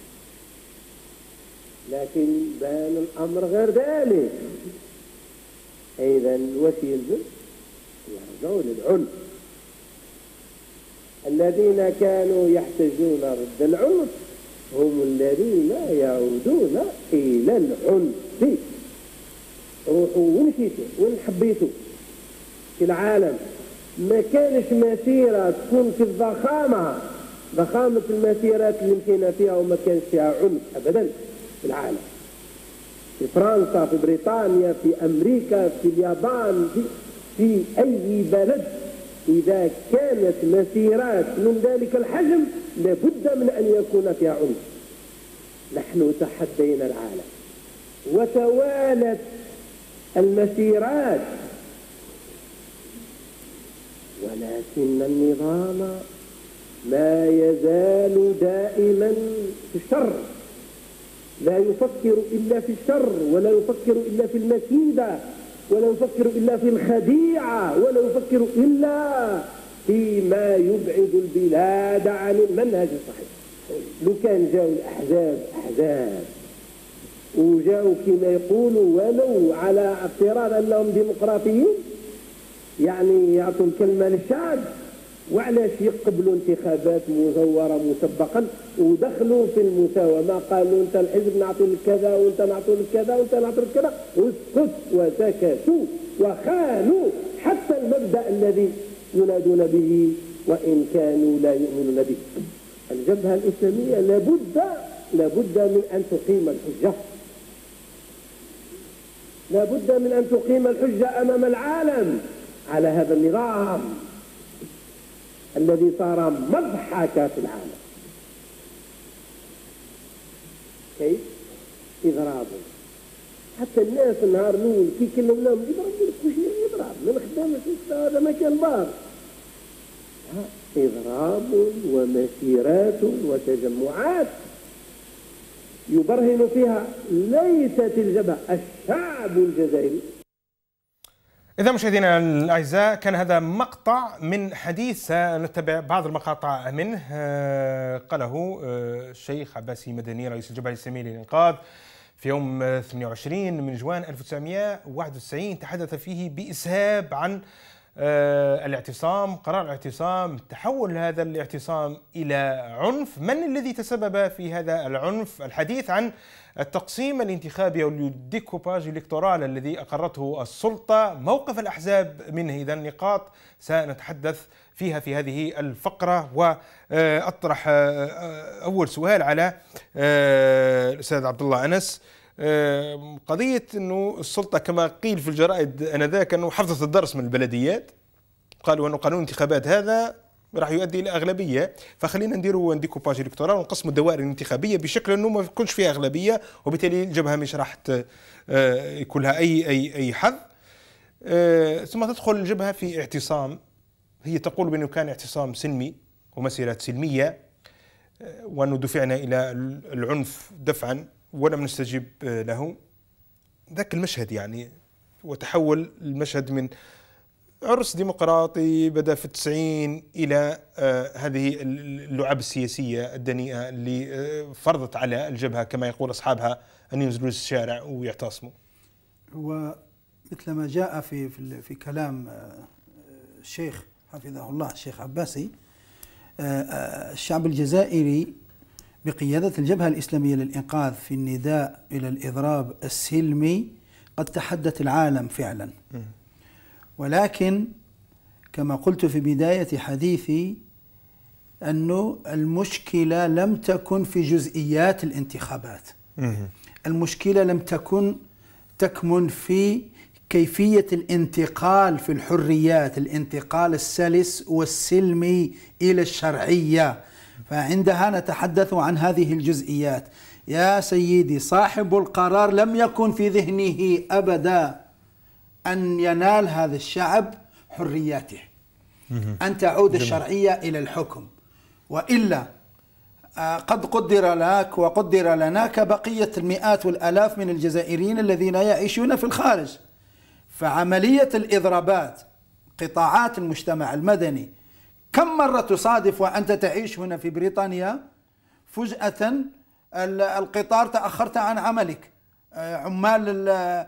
لكن بان الأمر غير ذلك. إذا واش يلزم؟ يرجعوا للعنف. الذين كانوا يحتجون ضد العنف هم الذين يعودون إلى العنف. روحوا وين مشيتوا وين حبيتوا في العالم، ما كانش مسيرة تكون في الضخامة، ضخامة المسيرات اللي مشينا فيها وما كانش فيها عنف أبدا في العالم. في فرنسا، في بريطانيا، في أمريكا، في اليابان، في, في أي بلد إذا كانت مسيرات من ذلك الحجم لابد من أن يكون فيها عنف. نحن تحدينا العالم وتوالت المسيرات، ولكن النظام ما يزال دائما في الشر، لا يفكر إلا في الشر، ولا يفكر إلا في المكيدة، ولا يفكر إلا في الخديعة، ولا يفكر إلا فيما يبعد البلاد عن المنهج الصحيح. لو كان جاءوا الأحزاب أحزاب وجاءوا كما يقولوا ولو على افتراض أنهم ديمقراطيين، يعني يعطوا الكلمة للشعب، وعلاش يقبلوا انتخابات مزورة مسبقا ودخلوا في المساومة؟ قالوا انت الحزب نعطي لك كذا وانت نعطي لك كذا وانت نعطي لك كذا، واسكت وسكتوا وخانوا حتى المبدأ الذي ينادون به وإن كانوا لا يؤمنون به. الجبهة الإسلامية لابد لابد من أن تقيم الحجة، لابد من أن تقيم الحجة أمام العالم على هذا النظام الذي صار مضحكة في العالم. كيف؟ إضرابه. حتى الناس النهار الأول كي كلمناهم يضربوا لك وش يضرب من خدامة هذا ما كان بار. إضراب ومسيرات وتجمعات يبرهن فيها ليست الجبهة، الشعب الجزائري. إذا مشاهدينا الأعزاء، كان هذا مقطع من حديث سنتبع بعض المقاطع منه قاله الشيخ عباسي مدني رئيس الجبهة الإسلامية للإنقاذ في يوم ثمانية وعشرين من جوان ألف وتسعمئة وواحد وتسعين. تحدث فيه بإسهاب عن الاعتصام، قرار الاعتصام، تحول هذا الاعتصام إلى عنف، من الذي تسبب في هذا العنف، الحديث عن التقسيم الانتخابي أو الديكوباج الإلكتورال الذي أقرته السلطة، موقف الأحزاب منه. إذا نقاط سنتحدث فيها في هذه الفقرة، وأطرح أول سؤال على الأستاذ عبد الله أنس. قضية أنه السلطة كما قيل في الجرائد أنذاك أنه حفظت الدرس من البلديات، قالوا أنه قانون الانتخابات هذا راح يؤدي إلى أغلبية، فخلينا نديروا ديكوباج إلكتورال ونقسموا الدوائر الانتخابية بشكل أنه ما يكونش فيها أغلبية، وبالتالي الجبهة مش راح يكون لها أي أي أي حظ. ثم تدخل الجبهة في اعتصام، هي تقول بأنه كان اعتصام سلمي ومسيرات سلمية، وأنه دفعنا إلى العنف دفعا ولم نستجيب له. ذاك المشهد يعني، وتحول المشهد من عرس ديمقراطي بدأ في التسعين إلى آه هذه اللعب السياسية الدنيئة اللي آه فرضت على الجبهة كما يقول أصحابها أن ينزلوا الشارع ويعتصموا. هو مثل ما جاء في في, في كلام الشيخ حفظه الله الشيخ عباسي، الشعب الجزائري بقيادة الجبهة الإسلامية للإنقاذ في النداء إلى الإضراب السلمي قد تحدت العالم فعلا، ولكن كما قلت في بداية حديثي أنه المشكلة لم تكن في جزئيات الانتخابات، المشكلة لم تكن تكمن في كيفية الانتقال في الحريات، الانتقال السلس والسلمي إلى الشرعية، فعندها نتحدث عن هذه الجزئيات. يا سيدي، صاحب القرار لم يكن في ذهنه أبدا أن ينال هذا الشعب حرياته، أن تعود الشرعية إلى الحكم، وإلا قد قدر لك وقدر لنا كبقية المئات والآلاف من الجزائريين الذين يعيشون في الخارج. فعملية الإضرابات قطاعات المجتمع المدني، كم مرة تصادف وأنت تعيش هنا في بريطانيا فجأة القطار تأخرت عن عملك، عمال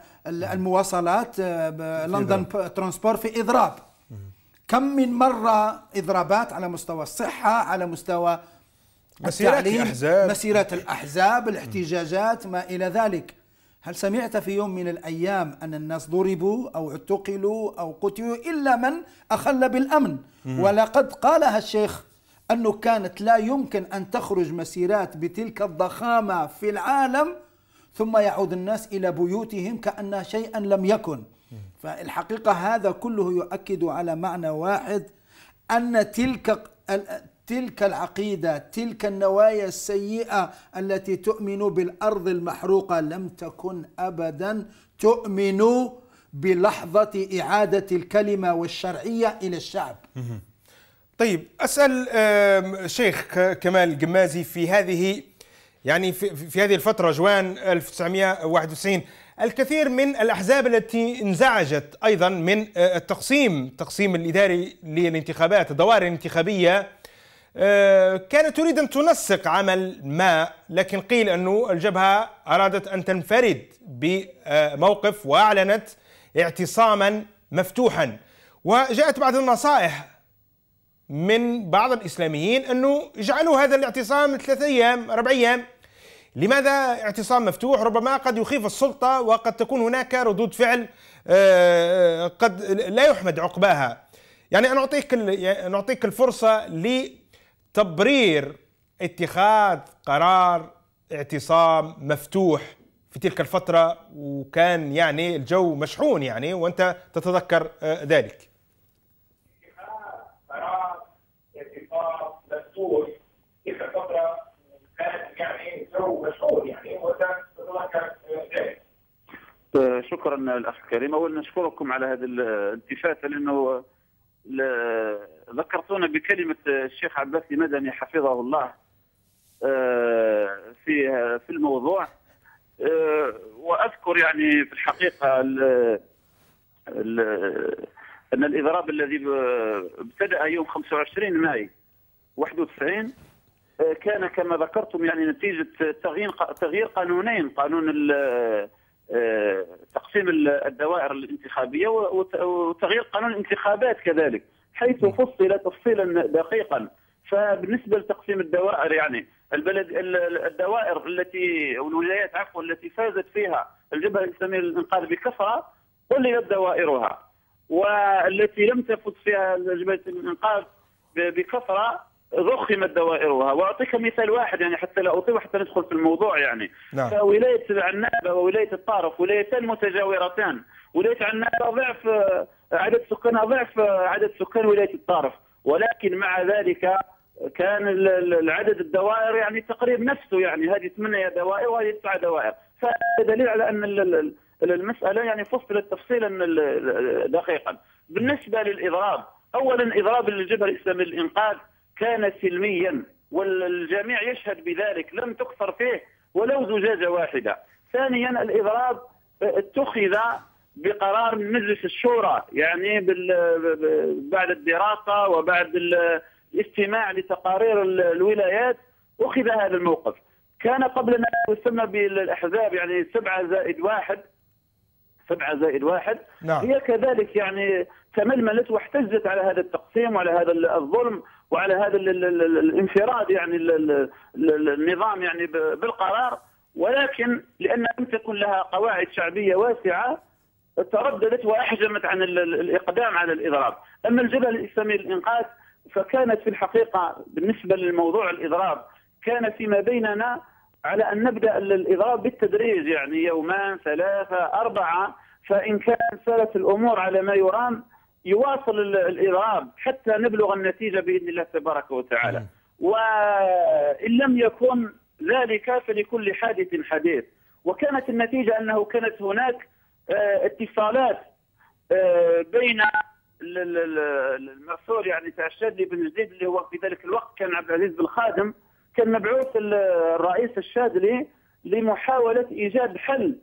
المواصلات لندن ترانسبور في إضراب، كم من مرة إضرابات على مستوى الصحة، على مستوى مسيرات الأحزاب، مسيرات الأحزاب، الاحتجاجات، ما إلى ذلك. هل سمعت في يوم من الأيام أن الناس ضربوا أو اعتقلوا أو قتلوا إلا من أخل بالأمن؟ ولقد قالها الشيخ أنه كانت لا يمكن أن تخرج مسيرات بتلك الضخامة في العالم ثم يعود الناس إلى بيوتهم كأن شيئا لم يكن. فالحقيقة هذا كله يؤكد على معنى واحد، أن تلك تلك العقيدة، تلك النوايا السيئة التي تؤمن بالأرض المحروقة لم تكن أبدا تؤمن بلحظة إعادة الكلمة والشرعية إلى الشعب. طيب، أسأل شيخ كمال القمازي، في هذه يعني في, في هذه الفترة جوان ألف وتسعمئة وواحد وتسعين الكثير من الأحزاب التي انزعجت أيضا من التقسيم التقسيم الإداري للانتخابات، الدوائر الانتخابية، كانت تريد أن تنسق عمل ما، لكن قيل أنه الجبهة أرادت أن تنفرد بموقف وأعلنت اعتصاما مفتوحا، وجاءت بعض النصائح من بعض الإسلاميين أنه يجعلوا هذا الاعتصام ثلاثة أيام أربع أيام. لماذا اعتصام مفتوح؟ ربما قد يخيف السلطة وقد تكون هناك ردود فعل قد لا يحمد عقباها. يعني أنا أعطيك نعطيك الفرصة لتبرير اتخاذ قرار اعتصام مفتوح في تلك الفترة، وكان يعني الجو مشحون يعني وأنت تتذكر ذلك. قرار اعتصام مفتوح في تلك الفترة كان يعني الجو مشحون يعني وأنت تتذكر ذلك. شكرا الأخ كريم، أولا نشكركم على هذه الالتفاتة، لأنه ذكرتونا بكلمة الشيخ عباسي مدني حفظه الله في في الموضوع. وأذكر يعني في الحقيقة ال ال أن الإضراب الذي ابتدأ يوم خمسة وعشرين ماي واحد وتسعين كان كما ذكرتم يعني نتيجة تغيير تغيير قانونين، قانون تقسيم الدوائر الانتخابية وتغيير قانون الانتخابات كذلك، حيث فصل تفصيلا دقيقا. فبالنسبة لتقسيم الدوائر يعني البلد الدوائر التي او الولايات عفوا التي فازت فيها الجبهة الإسلامية للإنقاذ بكثرة قللت دوائرها، والتي لم تفز فيها الجبهة الإنقاذ بكثرة ضخمت دوائرها. واعطيك مثال واحد يعني حتى لا اطيل وحتى ندخل في الموضوع يعني. نعم. فولايه عنابه وولايه الطارف ولايتان متجاورتان، ولايه عنابه ضعف عدد سكانها ضعف عدد سكان ولايه الطارف، ولكن مع ذلك كان العدد الدوائر يعني تقريبا نفسه، يعني هذه ثمانية دوائر وهذه تسعة دوائر، فدليل على ان المساله يعني فصلت تفصيلا دقيقا. بالنسبه للاضراب، اولا اضراب الجبهه الاسلاميه للانقاذ كان سلميا والجميع يشهد بذلك، لم تكثر فيه ولو زجاجة واحدة. ثانيا الإضراب اتخذ بقرار من مجلس الشورى، يعني بعد الدراسة وبعد الاستماع لتقارير الولايات أخذ هذا الموقف. كان قبلنا يسمى بالأحزاب يعني سبعة زائد واحد سبعة زائد واحد نعم. هي كذلك يعني تململت واحتجت على هذا التقسيم وعلى هذا الظلم وعلى هذا الانفراد يعني النظام يعني بالقرار، ولكن لأن لم تكن لها قواعد شعبية واسعة ترددت وأحجمت عن الإقدام على الإضراب. أما الجبهة الإسلامية للإنقاذ فكانت في الحقيقة بالنسبة للموضوع الإضراب كان فيما بيننا على أن نبدأ الإضراب بالتدريج، يعني يومان ثلاثة أربعة، فإن كان سالت الأمور على ما يرام يواصل الإضراب حتى نبلغ النتيجة بإذن الله تبارك وتعالى. وإن لم يكن ذلك فلكل حادث حديث. وكانت النتيجة أنه كانت هناك اتصالات بين المرسول يعني تاع الشاذلي بن جديد اللي هو في ذلك الوقت كان عبد العزيز بن خادم، كان مبعوث الرئيس الشاذلي لمحاولة إيجاد حل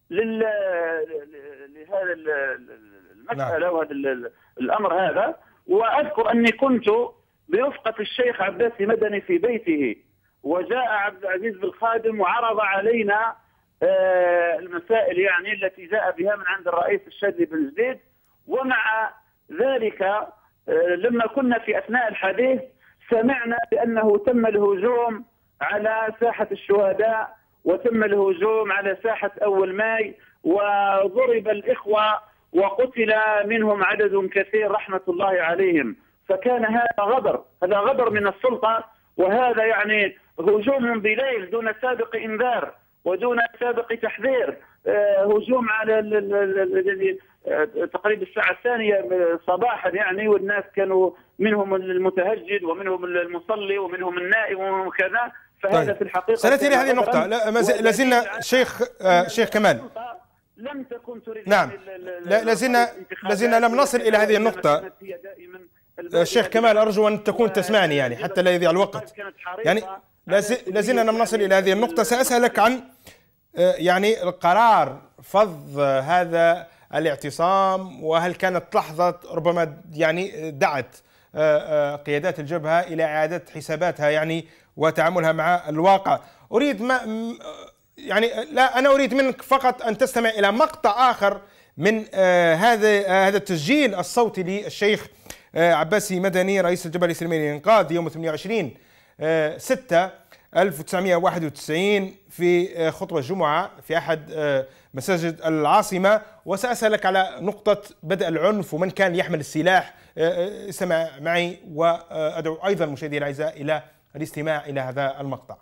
لهذا المسألة وهذا الأمر هذا. وأذكر أني كنت برفقة الشيخ عباسي مدني في بيته، وجاء عبد العزيز بن خادم وعرض علينا المسائل يعني التي جاء بها من عند الرئيس الشاذلي بن جديد. ومع ذلك لما كنا في أثناء الحديث سمعنا بأنه تم الهجوم على ساحة الشهداء وتم الهجوم على ساحة أول ماي وضرب الإخوة وقتل منهم عدد كثير رحمة الله عليهم. فكان هذا غدر، هذا غدر من السلطة، وهذا يعني هجوم بليل دون سابق إنذار ودون سابق تحذير، هجوم على تقريبا الساعة الثانية صباحا يعني، والناس كانوا منهم المتهجد ومنهم المصلي ومنهم النائم ومنهم كذا. فهذا طيب. في الحقيقة سنأتي لهذه النقطة. لا لازلنا شيخ آه شيخ كمال لم تكن تريد نعم لازلنا لازلنا لم نصل إلى هذه النقطة. الشيخ كمال أرجو أن تكون تسمعني يعني حتى لا يضيع الوقت، يعني لازلنا لم نصل إلى هذه النقطة. سأسألك عن يعني القرار فض هذا الاعتصام، وهل كانت لحظة ربما يعني دعت قيادات الجبهة إلى إعادة حساباتها يعني وتعاملها مع الواقع؟ أريد ما يعني لا أنا أريد منك فقط أن تستمع إلى مقطع آخر من هذا هذا التسجيل الصوتي للشيخ عباسي مدني رئيس الجبهة الإسلامية للإنقاذ يوم ثمانية وعشرين ستة ألف وتسعمئة وواحد وتسعين في خطبة الجمعة في أحد مساجد العاصمة. وسأسألك على نقطة بدء العنف ومن كان يحمل السلاح. استمع معي وأدعو أيضا مشاهدينا الأعزاء إلى الاستماع إلى هذا المقطع.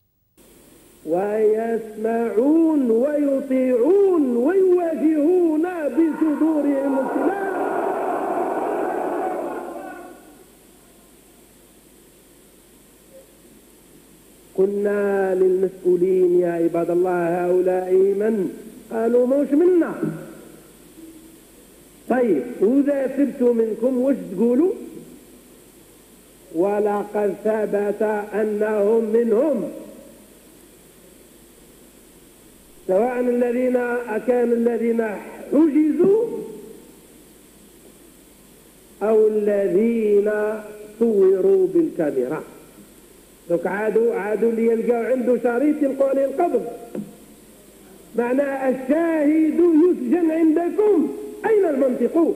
ويسمعون ويطيعون ويواجهون بصدورهم السلاح. قلنا للمسؤولين يا عباد الله هؤلاء من؟ قالوا موش منا. طيب وإذا سبت منكم وش تقولوا؟ ولقد ثبت أنهم منهم، سواء الذين كانوا الذين حجزوا أو الذين صوروا بالكاميرا. دوك عادوا عادوا اللي يلقاو عنده شريط يلقوا عليه القبض. معناه الشاهد يسجن عندكم، أين المنطق؟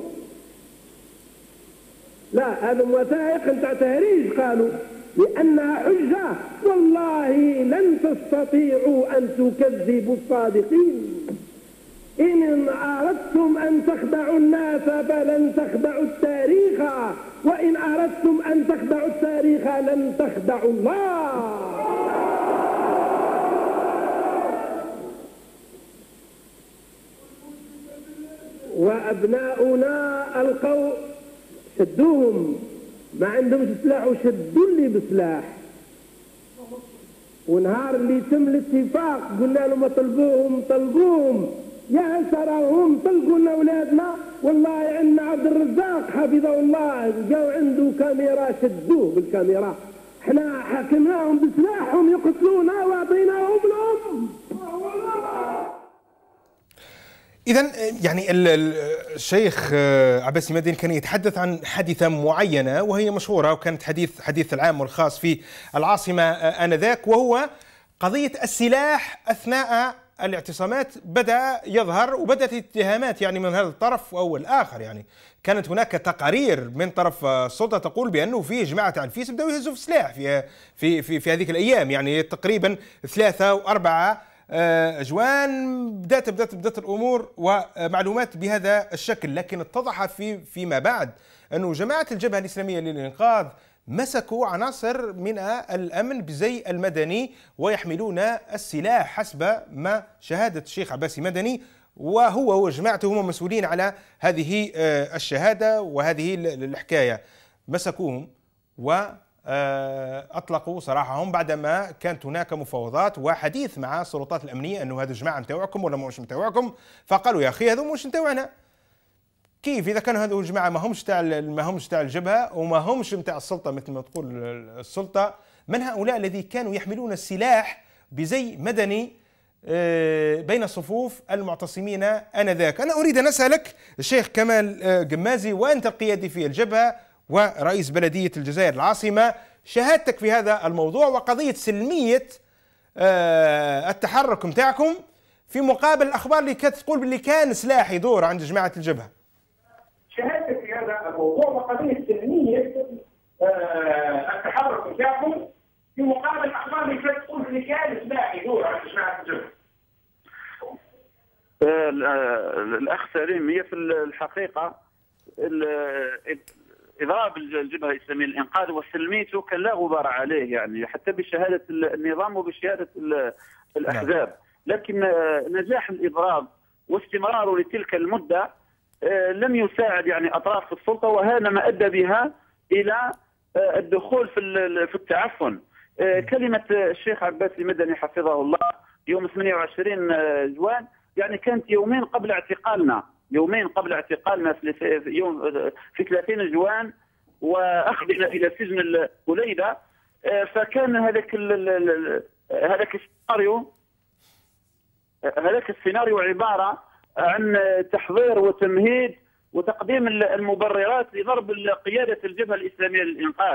لا هذا وثائق نتاع تهريج قالوا لأنها حجة. والله لن تستطيعوا أن تكذبوا الصادقين. إن أردتم أن تخدعوا الناس فلن تخدعوا التاريخ، وإن أردتم أن تخدعوا التاريخ لن تخدعوا الله. وأبناؤنا ألقوا شدوهم ما عندهمش سلاح وشدوا اللي بسلاح. ونهار اللي تم الاتفاق قلنا لهم طلبوهم طلبوهم يا سراهم طلقوا لنا اولادنا. والله عندنا عبد الرزاق حفظه الله جاو عنده كاميرا شدوه بالكاميرا. احنا حكمناهم بسلاحهم يقتلونا واعطيناهم لهم. إذا يعني الشيخ عباسي مدني كان يتحدث عن حادثة معينة وهي مشهورة، وكانت حديث حديث العام والخاص في العاصمة آنذاك، وهو قضية السلاح أثناء الاعتصامات. بدأ يظهر وبدأت اتهامات يعني من هذا الطرف أو الآخر. يعني كانت هناك تقارير من طرف السلطة تقول بأنه في جماعة تاع الفيس بدأوا يهزوا في السلاح في في في, في هذيك الأيام، يعني تقريبا ثلاثة وأربعة جوان بدأت بدأت بدأت الأمور ومعلومات بهذا الشكل. لكن اتضح في فيما بعد أنه جماعة الجبهة الإسلامية للإنقاذ مسكوا عناصر من الأمن بزي المدني ويحملون السلاح حسب ما شهادة الشيخ عباسي مدني، وهو وجماعته هم مسؤولين على هذه الشهادة وهذه الحكاية. مسكوهم وأطلقوا سراحهم بعدما كانت هناك مفاوضات وحديث مع السلطات الأمنية أنه هذه الجماعة متوعكم ولا مش متوعكم، فقالوا يا أخي هذو مش متوعنا. كيف إذا كانوا هذو الجماعة ما همش تاع ما همش تاع الجبهة وما همش متاع السلطة مثل ما تقول السلطة، من هؤلاء الذي كانوا يحملون السلاح بزي مدني بين صفوف المعتصمين آنذاك؟ أنا أريد أن أسألك الشيخ كمال قمازي، وأنت القيادي في الجبهة ورئيس بلدية الجزائر العاصمة، شهادتك في هذا الموضوع وقضية سلمية التحرك متاعكم في مقابل الأخبار اللي كانت تقول باللي كان سلاح يدور عند جماعة الجبهة. شهادتك في هذا الموضوع وقضية سلمية التحرك متاعكم في مقابل الأخبار اللي كانت تقول باللي كان سلاح يدور عند جماعة الجبهة. الأخ سليم، هي في الحقيقة إضراب الجبهة الإسلامية للإنقاذ وسلميته كان لا غبار عليه، يعني حتى بشهادة النظام وبشهادة الأحزاب. لكن نجاح الإضراب واستمراره لتلك المدة لم يساعد يعني أطراف السلطة، وهذا ما أدى بها إلى الدخول في في التعفن. كلمة الشيخ عباسي مدني حفظه الله يوم ثمانية وعشرين جوان يعني كانت يومين قبل اعتقالنا، يومين قبل اعتقالنا في يوم في ثلاثين جوان واخذنا الى سجن الوليده. فكان هذاك هذاك السيناريو هذاك السيناريو عباره عن تحضير وتمهيد وتقديم المبررات لضرب قياده الجبهه الاسلاميه للانقاذ.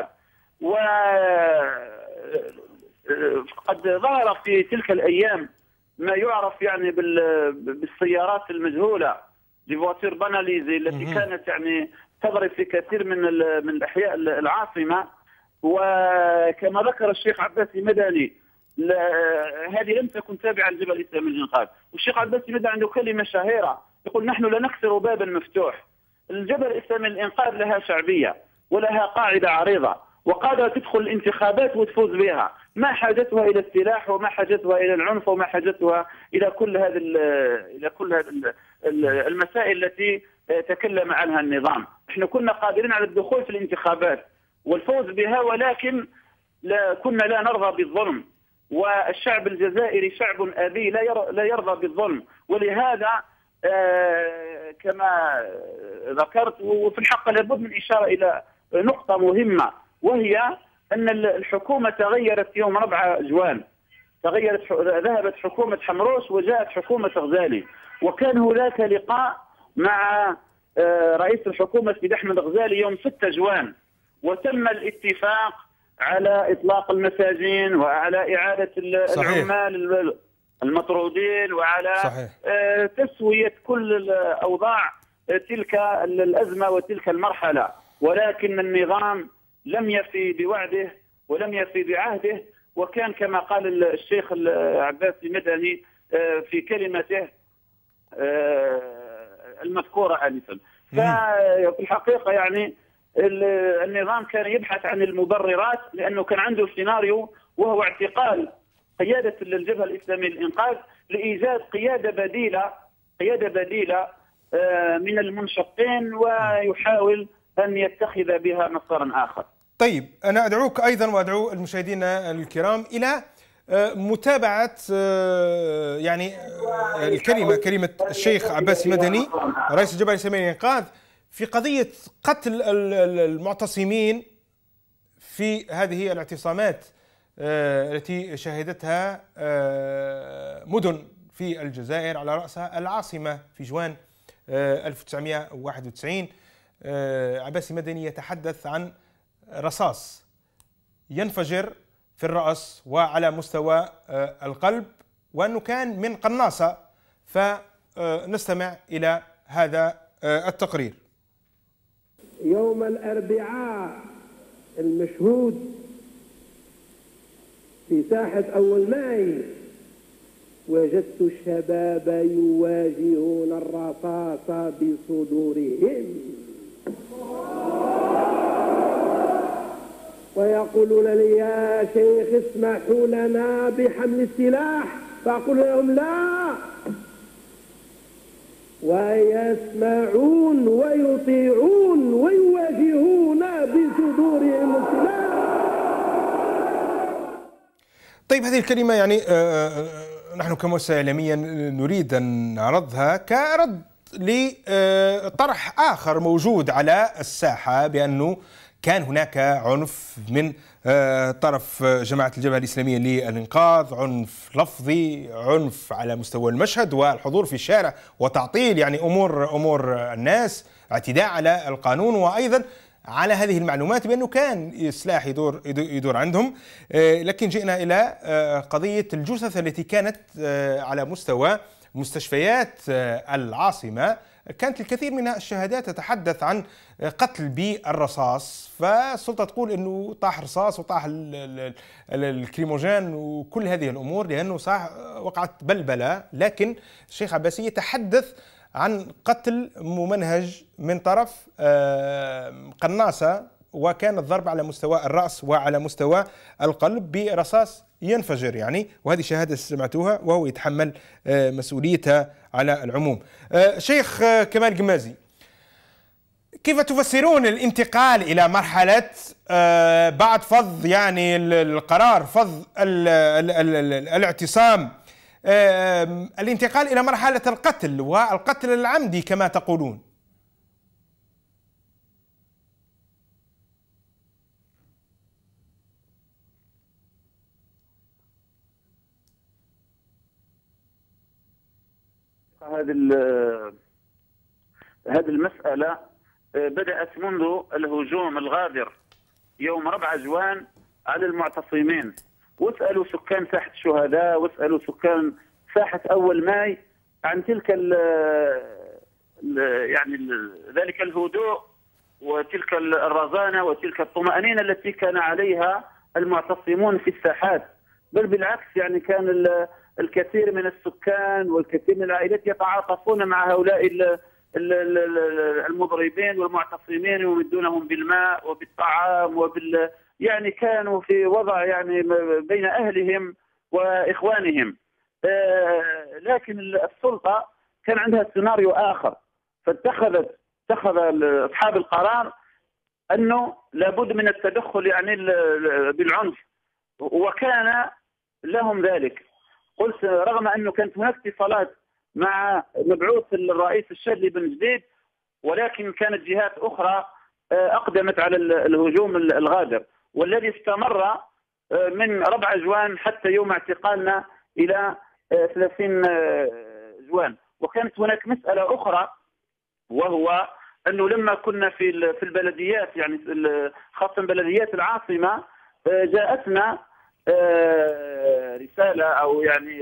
وقد ظهر في تلك الايام ما يعرف يعني بالسيارات المجهوله، لفواتير باناليزي التي كانت يعني تضرب في كثير من من الاحياء العاصمه. وكما ذكر الشيخ عباسي مدني هذه لم تكن تابعه للجبهه الاسلاميه للانقاذ. والشيخ عباسي مدني عنده كلمه شهيره يقول: نحن لا نكسر بابا مفتوح. الجبهه الاسلاميه للانقاذ لها شعبيه ولها قاعده عريضه وقادره تدخل الانتخابات وتفوز بها، ما حاجتها الى السلاح وما حاجتها الى العنف وما حاجتها الى كل هذه الى كل هذه المسائل التي تكلم عنها النظام. احنا كنا قادرين على الدخول في الانتخابات والفوز بها، ولكن لا كنا لا نرضى بالظلم، والشعب الجزائري شعب أبي لا يرضى بالظلم. ولهذا آه كما ذكرت، وفي الحق لابد من إشارة إلى نقطة مهمة، وهي أن الحكومة تغيرت يوم أربعة جوان، تغيرت، ذهبت حكومة حمروش وجاءت حكومة غزالي، وكان هناك لقاء مع آه رئيس الحكومة سيد أحمد غزالي يوم ستة جوان، وتم الاتفاق على إطلاق المساجين وعلى إعادة العمال المطرودين وعلى صحيح. تسوية كل الأوضاع تلك الأزمة وتلك المرحلة. ولكن النظام لم يفي بوعده ولم يفي بعهده، وكان كما قال الشيخ عباسي مدني في كلمته المذكورة آنفا. ففي الحقيقة يعني النظام كان يبحث عن المبررات، لأنه كان عنده سيناريو وهو اعتقال قيادة الجبهة الإسلامية للإنقاذ لإيجاد قيادة بديلة قيادة بديلة من المنشقين، ويحاول أن يتخذ بها مسارا آخر. طيب، أنا أدعوك أيضا وأدعو المشاهدين الكرام إلى متابعة يعني الكلمة كلمة الشيخ عباسي مدني رئيس الجبهة الإسلامية للإنقاذ في قضية قتل المعتصمين في هذه الاعتصامات التي شهدتها مدن في الجزائر على رأسها العاصمة في جوان ألف وتسعمئة وواحد وتسعين. عباسي مدني يتحدث عن رصاص ينفجر في الرأس وعلى مستوى القلب، وأنه كان من قناصة. فنستمع إلى هذا التقرير. يوم الأربعاء المشهود في ساحة أول ماي وجدت الشباب يواجهون الرصاص بصدورهم ويقولون لي يا شيخ اسمحوا لنا بحمل السلاح، فأقول لهم لا، ويسمعون ويطيعون ويواجهون بصدورهم السلاح. طيب هذه الكلمة يعني نحن كمؤسسة إعلامية نريد أن نعرضها كرد لطرح آخر موجود على الساحة، بأنه كان هناك عنف من طرف جماعة الجبهة الإسلامية للإنقاذ، عنف لفظي، عنف على مستوى المشهد والحضور في الشارع وتعطيل يعني أمور أمور الناس، اعتداء على القانون، وأيضا على هذه المعلومات بأنه كان سلاح يدور يدور عندهم. لكن جئنا إلى قضية الجثث التي كانت على مستوى مستشفيات العاصمة. كانت الكثير من الشهادات تتحدث عن قتل بالرصاص، فالسلطة تقول أنه طاح رصاص وطاح الكريموجين وكل هذه الأمور لأنه صح وقعت بلبلة. لكن الشيخ عباسي يتحدث عن قتل ممنهج من طرف قناصة، وكان الضرب على مستوى الرأس وعلى مستوى القلب برصاص ينفجر يعني، وهذه شهادة سمعتوها وهو يتحمل مسؤوليتها على العموم. شيخ كمال قمازي، كيف تفسرون الانتقال إلى مرحلة بعد فض يعني القرار فض الاعتصام، الانتقال إلى مرحلة القتل والقتل العمدي كما تقولون؟ هذه هذه المسألة بدأت منذ الهجوم الغادر يوم ربعة جوان على المعتصمين، واسألوا سكان ساحة الشهداء واسألوا سكان ساحة أول ماي عن تلك ال ال يعني ال ذلك الهدوء وتلك الرزانة وتلك الطمأنينة التي كان عليها المعتصمون في الساحات. بل بالعكس يعني كان الكثير من السكان والكثير من العائلات يتعاطفون مع هؤلاء المضربين والمعتصمين ويمدونهم بالماء وبالطعام وبال يعني كانوا في وضع يعني بين أهلهم وإخوانهم. لكن السلطة كان عندها سيناريو آخر، فاتخذت اتخذ أصحاب القرار أنه لابد من التدخل يعني بالعنف، وكان لهم ذلك. قلت رغم أنه كانت هناك اتصالات مع مبعوث الرئيس الشاذلي بن جديد، ولكن كانت جهات أخرى أقدمت على الهجوم الغادر، والذي استمر من ربع جوان حتى يوم اعتقالنا إلى ثلاثين جوان. وكانت هناك مسألة أخرى، وهو أنه لما كنا في في البلديات يعني خاصة بلديات العاصمة جاءتنا رسالة أو يعني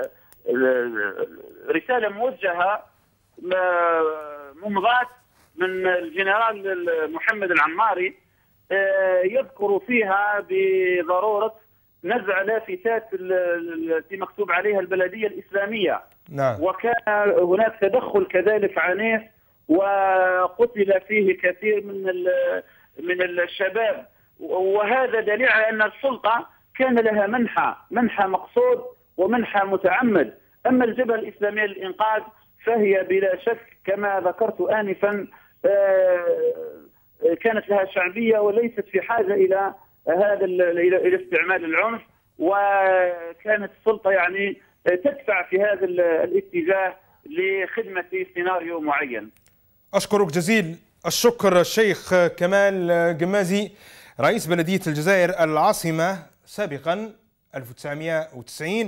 رسالة موجهة ممضاة من الجنرال محمد العماري يذكر فيها بضرورة نزع لافتات التي مكتوب عليها البلدية الإسلامية. نعم. وكان هناك تدخل كذلك عنيف وقتل فيه كثير من من الشباب، وهذا دليل على أن السلطة كان لها منحى منحى مقصود ومنحى متعمد. أما الجبهة الإسلامية للإنقاذ فهي بلا شك كما ذكرت آنفا كانت لها شعبية وليست في حاجة إلى هذا إلى استعمال العنف، وكانت السلطة يعني تدفع في هذا الاتجاه لخدمة سيناريو معين. أشكرك جزيل الشكر الشيخ كمال قمازي، رئيس بلدية الجزائر العاصمة سابقا ألف وتسعمئة وتسعين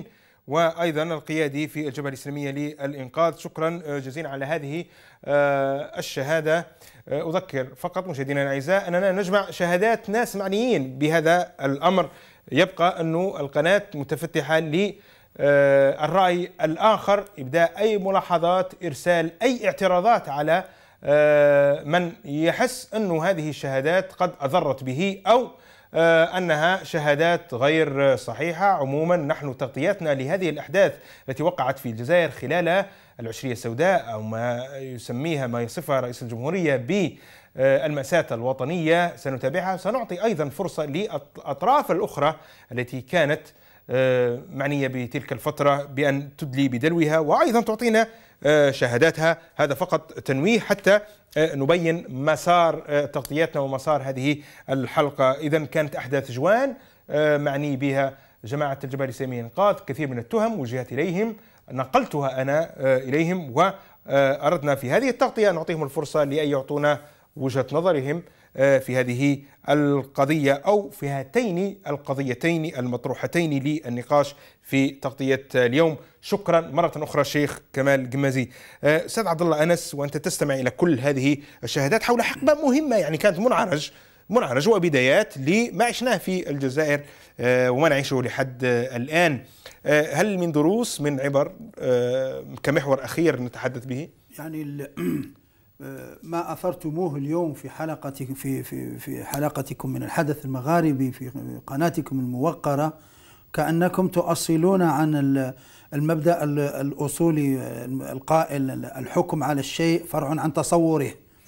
وأيضا القيادي في الجبهة الإسلامية للإنقاذ. شكرا جزيلا على هذه الشهادة. أذكر فقط مشاهدينا الأعزاء أننا نجمع شهادات ناس معنيين بهذا الأمر. يبقى أن القناة متفتحة للرأي الآخر، إبداء أي ملاحظات، إرسال أي اعتراضات على من يحس أن هذه الشهادات قد أضرت به أو أنها شهادات غير صحيحة. عموما نحن تغطياتنا لهذه الأحداث التي وقعت في الجزائر خلال العشرية السوداء أو ما يسميها ما يصفها رئيس الجمهورية بالمأساة الوطنية سنتابعها. سنعطي أيضا فرصة للأطراف الأخرى التي كانت معنية بتلك الفترة بأن تدلي بدلوها وأيضا تعطينا شهاداتها. هذا فقط تنويه حتى نبين مسار تغطياتنا ومسار هذه الحلقة. إذن كانت أحداث جوان معني بها جماعة الجبهة الإسلامية للإنقاذ، كثير من التهم وجهت إليهم، نقلتها أنا إليهم، وأردنا في هذه التغطية نعطيهم الفرصة لأن يعطونا وجهة نظرهم في هذه القضية أو في هاتين القضيتين المطروحتين للنقاش في تغطية اليوم. شكرا مرة أخرى شيخ كمال قمازي. أستاذ عبد الله أنس، وأنت تستمع إلى كل هذه الشهادات حول حقبة مهمة يعني كانت منعرج منعرج وبدايات لما عشناه في الجزائر وما نعيشه لحد الآن. هل من دروس من عبر كمحور أخير نتحدث به؟ يعني ما أثرتموه اليوم في حلقة في في في حلقتكم من الحدث المغاربي في قناتكم الموقرة كأنكم تؤصلون عن المبدأ الأصولي القائل الحكم على الشيء فرع عن تصوره.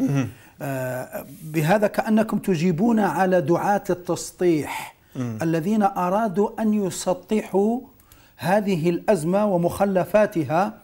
بهذا كأنكم تجيبون على دعاة التسطيح الذين أرادوا أن يسطحوا هذه الأزمة ومخلفاتها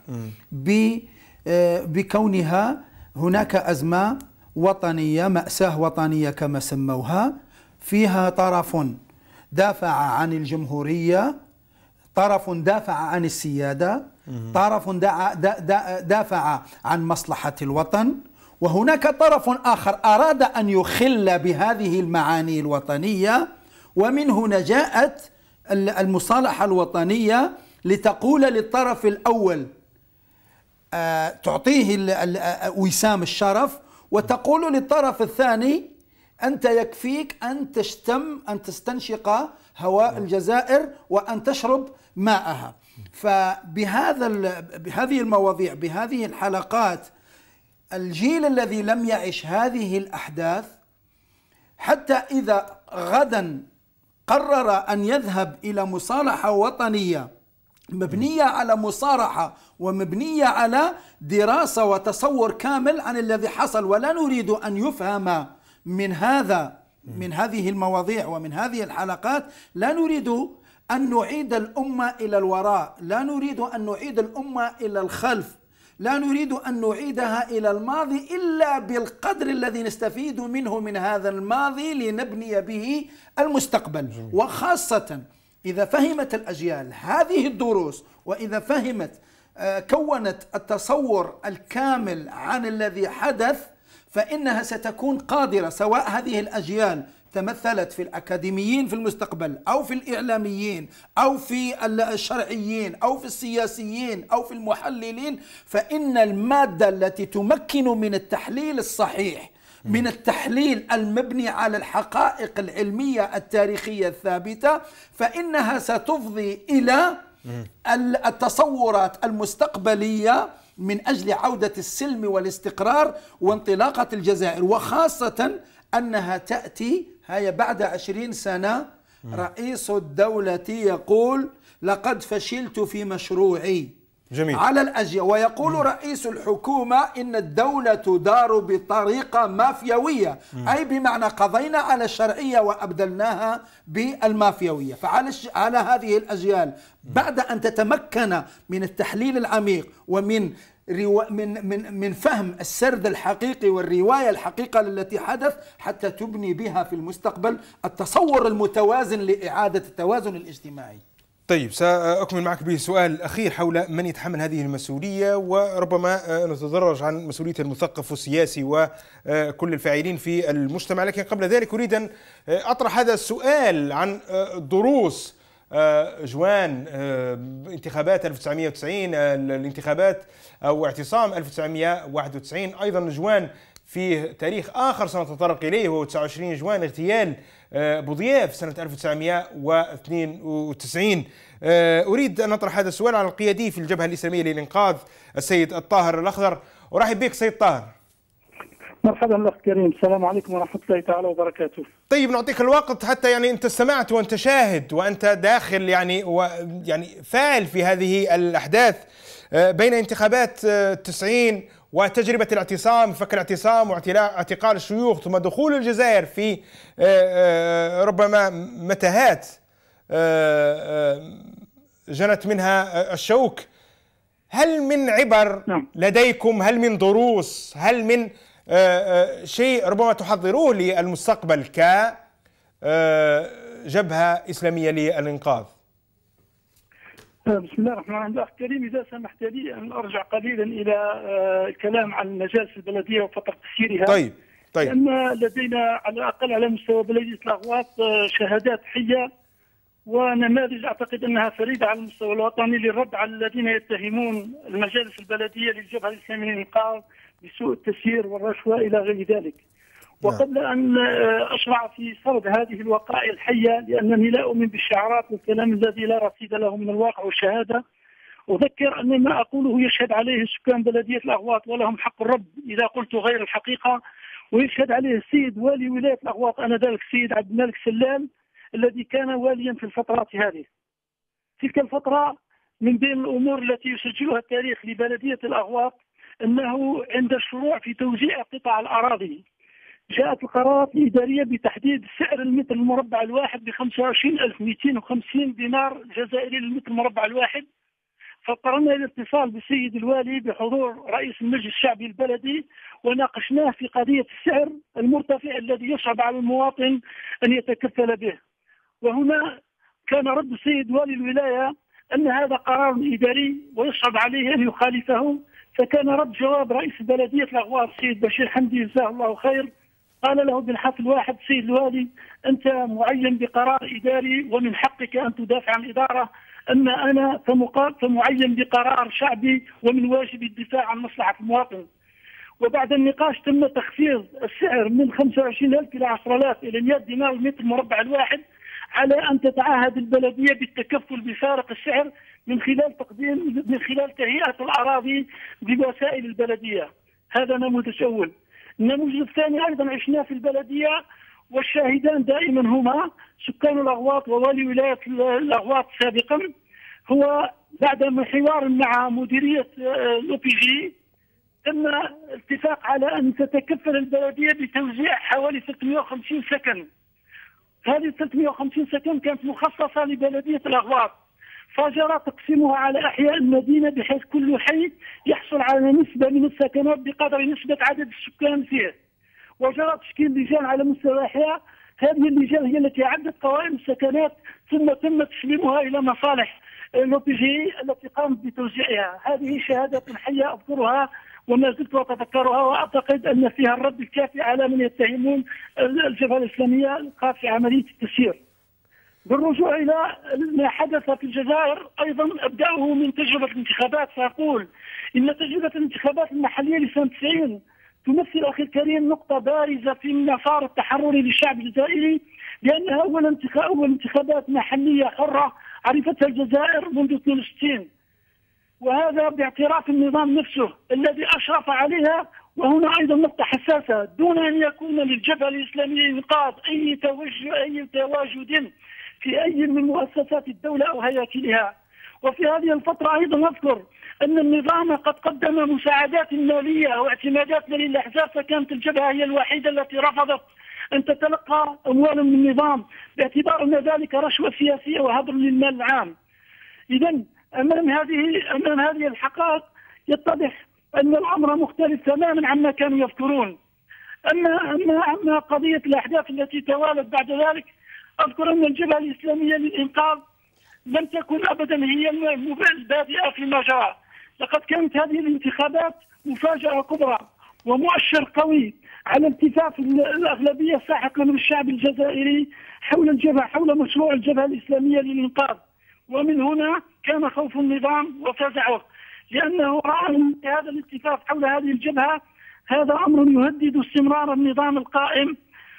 بكونها هناك أزمة وطنية، مأساة وطنية كما سموها، فيها طرف دافع عن الجمهورية، طرف دافع عن السيادة، طرف دافع عن مصلحة الوطن، وهناك طرف آخر أراد أن يخل بهذه المعاني الوطنية. ومن هنا جاءت المصالحة الوطنية لتقول للطرف الأول تعطيه وسام الشرف، وتقول للطرف الثاني أنت يكفيك أن تشتم أن تستنشق هواء الجزائر وأن تشرب ماءها. فبهذا بهذه المواضيع بهذه الحلقات الجيل الذي لم يعش هذه الأحداث حتى إذا غدا قرر أن يذهب إلى مصالحة وطنية مبنية على مصارحة ومبنية على دراسة وتصور كامل عن الذي حصل، ولا نريد أن يفهم من هذا من هذه المواضيع ومن هذه الحلقات، لا نريد أن نعيد الأمة إلى الوراء، لا نريد أن نعيد الأمة إلى الخلف، لا نريد أن نعيدها إلى الماضي إلا بالقدر الذي نستفيد منه من هذا الماضي لنبني به المستقبل. وخاصة إذا فهمت الأجيال هذه الدروس وإذا فهمت كونت التصور الكامل عن الذي حدث، فإنها ستكون قادرة، سواء هذه الأجيال تمثلت في الأكاديميين في المستقبل أو في الإعلاميين أو في الشرعيين أو في السياسيين أو في المحللين، فإن المادة التي تمكن من التحليل الصحيح، من التحليل المبني على الحقائق العلمية التاريخية الثابتة، فإنها ستفضي إلى التصورات المستقبلية من أجل عودة السلم والاستقرار وانطلاقة الجزائر. وخاصة أنها تأتي هي بعد عشرين سنة رئيس الدولة يقول لقد فشلت في مشروعي. جميل. على الأجيال، ويقول مم. رئيس الحكومة إن الدولة تدار بطريقة مافيوية، مم. أي بمعنى قضينا على الشرعية وأبدلناها بالمافيوية. فعلى على هذه الأجيال بعد أن تتمكن من التحليل العميق ومن من من من فهم السرد الحقيقي والرواية الحقيقة التي حدث حتى تبني بها في المستقبل التصور المتوازن لإعادة التوازن الاجتماعي. طيب، سأكمل معك بسؤال أخير حول من يتحمل هذه المسؤولية، وربما نتدرج عن مسؤولية المثقف والسياسي وكل الفاعلين في المجتمع. لكن قبل ذلك أريد أن أطرح هذا السؤال عن دروس جوان انتخابات ألف وتسعمئة وتسعين، الانتخابات أو اعتصام ألف وتسعمئة وواحد وتسعين، أيضا جوان فيه تاريخ آخر سنتطرق إليه وهو تسعة وعشرين جوان اغتيال بوضياف سنة ألف وتسعمئة واثنين وتسعين. أريد أن أطرح هذا السؤال على القيادي في الجبهة الإسلامية للإنقاذ السيد الطاهر الأخضر. أرحب بك سيد طاهر. مرحبا أخ كريم، السلام عليكم ورحمة الله تعالى وبركاته. طيب نعطيك الوقت حتى يعني أنت استمعت وأنت شاهد وأنت داخل يعني ويعني فاعل في هذه الأحداث بين انتخابات تسعين وتجربة الاعتصام، فك الاعتصام واعتقال الشيوخ ثم دخول الجزائر في ربما متاهات جنت منها الشوك. هل من عبر لديكم؟ هل من دروس؟ هل من شيء ربما تحضروه للمستقبل كجبهة إسلامية للإنقاذ؟ بسم الله الرحمن الرحيم. أخ كريم، إذا سمحت لي أن أرجع قليلا إلى الكلام عن مجالس البلدية وفترة تسييرها. طيب طيب. لأن لدينا على الأقل على مستوى بلدية الأغواط شهادات حية ونماذج أعتقد أنها فريدة على المستوى الوطني للرد على الذين يتهمون المجالس البلدية للجبهة الإسلامية للإنقاذ بسوء التسيير والرشوة إلى غير ذلك. وقبل أن أشرع في سرد هذه الوقائع الحية، لأنني لا أؤمن بالشعارات والكلام الذي لا رصيد له من الواقع والشهادة، أذكر أن ما أقوله يشهد عليه سكان بلدية الأغواط ولهم حق الرد إذا قلت غير الحقيقة، ويشهد عليه السيد والي ولاية الأغواط آنذاك السيد عبد الملك سلام الذي كان واليا في الفترات هذه. تلك الفترة من بين الأمور التي يسجلها التاريخ لبلدية الأغواط أنه عند الشروع في توزيع قطع الأراضي جاءت القرارات الإدارية بتحديد سعر المتر المربع الواحد ب خمسة وعشرين ألف ومئتين وخمسين دينار جزائري للمتر المربع الواحد. فاضطرنا إلى الاتصال بالسيد الوالي بحضور رئيس المجلس الشعبي البلدي وناقشناه في قضية السعر المرتفع الذي يصعب على المواطن أن يتكفل به. وهنا كان رد السيد والي الولاية أن هذا قرار إداري ويصعب عليه أن يخالفه. فكان رد جواب رئيس بلدية الأغواط السيد بشير حمدي جزاه الله خير، قال له بالحرف الواحد: سيد الوالي، أنت معين بقرار إداري ومن حقك أن تدافع عن الإدارة، أما أنا فمعين بقرار شعبي ومن واجبي الدفاع عن مصلحة المواطن. وبعد النقاش تم تخفيض السعر من خمسة وعشرين ألف إلى عشرة آلاف إلى مئة دينار المتر المربع الواحد، على أن تتعهد البلدية بالتكفل بفارق السعر من خلال تقديم من خلال تهيئة الأراضي بوسائل البلدية. هذا نموذج أول. النموذج الثاني أيضا عشناه في البلدية والشاهدان دائما هما سكان الأغواط ووالي ولاية الأغواط سابقا. هو بعد حوار مع مديرية الأو بي جي تم الاتفاق على أن تتكفل البلدية بتوزيع حوالي ثلاثمئة وخمسين سكن. هذه ثلاثمئة وخمسين سكن كانت مخصصة لبلدية الأغواط، فجرى تقسيمها على أحياء المدينة بحيث كل حي يحصل على نسبة من السكنات بقدر نسبة عدد السكان فيه. وجرى تشكيل لجان على مستوى الأحياء. هذه اللجان هي التي أعدت قوائم السكنات ثم تم تسليمها إلى مصالح الأو بي جي التي قامت بتوزيعها. هذه شهادة حية أذكرها وما زلت أتذكرها، وأعتقد أن فيها الرد الكافي على من يتهمون الجبهة الإسلامية في عملية التسيير. بالرجوع إلى ما حدث في الجزائر أيضا أبدأه من تجربة الانتخابات، فأقول إن تجربة الانتخابات المحلية لسنة تسعين تمثل أخي الكريم نقطة بارزة في المسار التحرري للشعب الجزائري، لأنها أول انتخاب أول انتخابات محلية حرة عرفتها الجزائر منذ اثنين وستين، وهذا باعتراف النظام نفسه الذي أشرف عليها. وهنا أيضا نقطة حساسة، دون أن يكون للجبهة الإسلامية للإنقاذ أي توجه أي تواجد في أي من مؤسسات الدولة أو هياكلها. وفي هذه الفترة أيضا أذكر أن النظام قد قدم مساعدات مالية واعتمادات للأحزاب، فكانت الجبهة هي الوحيدة التي رفضت أن تتلقى أموالا من النظام باعتبار أن ذلك رشوة سياسية وهدر للمال العام. إذا أمام هذه أمام هذه الحقائق يتضح أن الأمر مختلف تماما عما كانوا يذكرون. أما أما أما قضية الأحداث التي توالت بعد ذلك، أذكر أن الجبهة الإسلامية للإنقاذ لم تكن أبدا هي البادئة فيما جرى. لقد كانت هذه الانتخابات مفاجأة كبرى، ومؤشر قوي على التفاف الأغلبية الساحقة من الشعب الجزائري حول الجبهة حول مشروع الجبهة الإسلامية للإنقاذ. ومن هنا كان خوف النظام وفزعه، لأنه رأى أن هذا الاتفاق حول هذه الجبهة هذا أمر يهدد استمرار النظام القائم،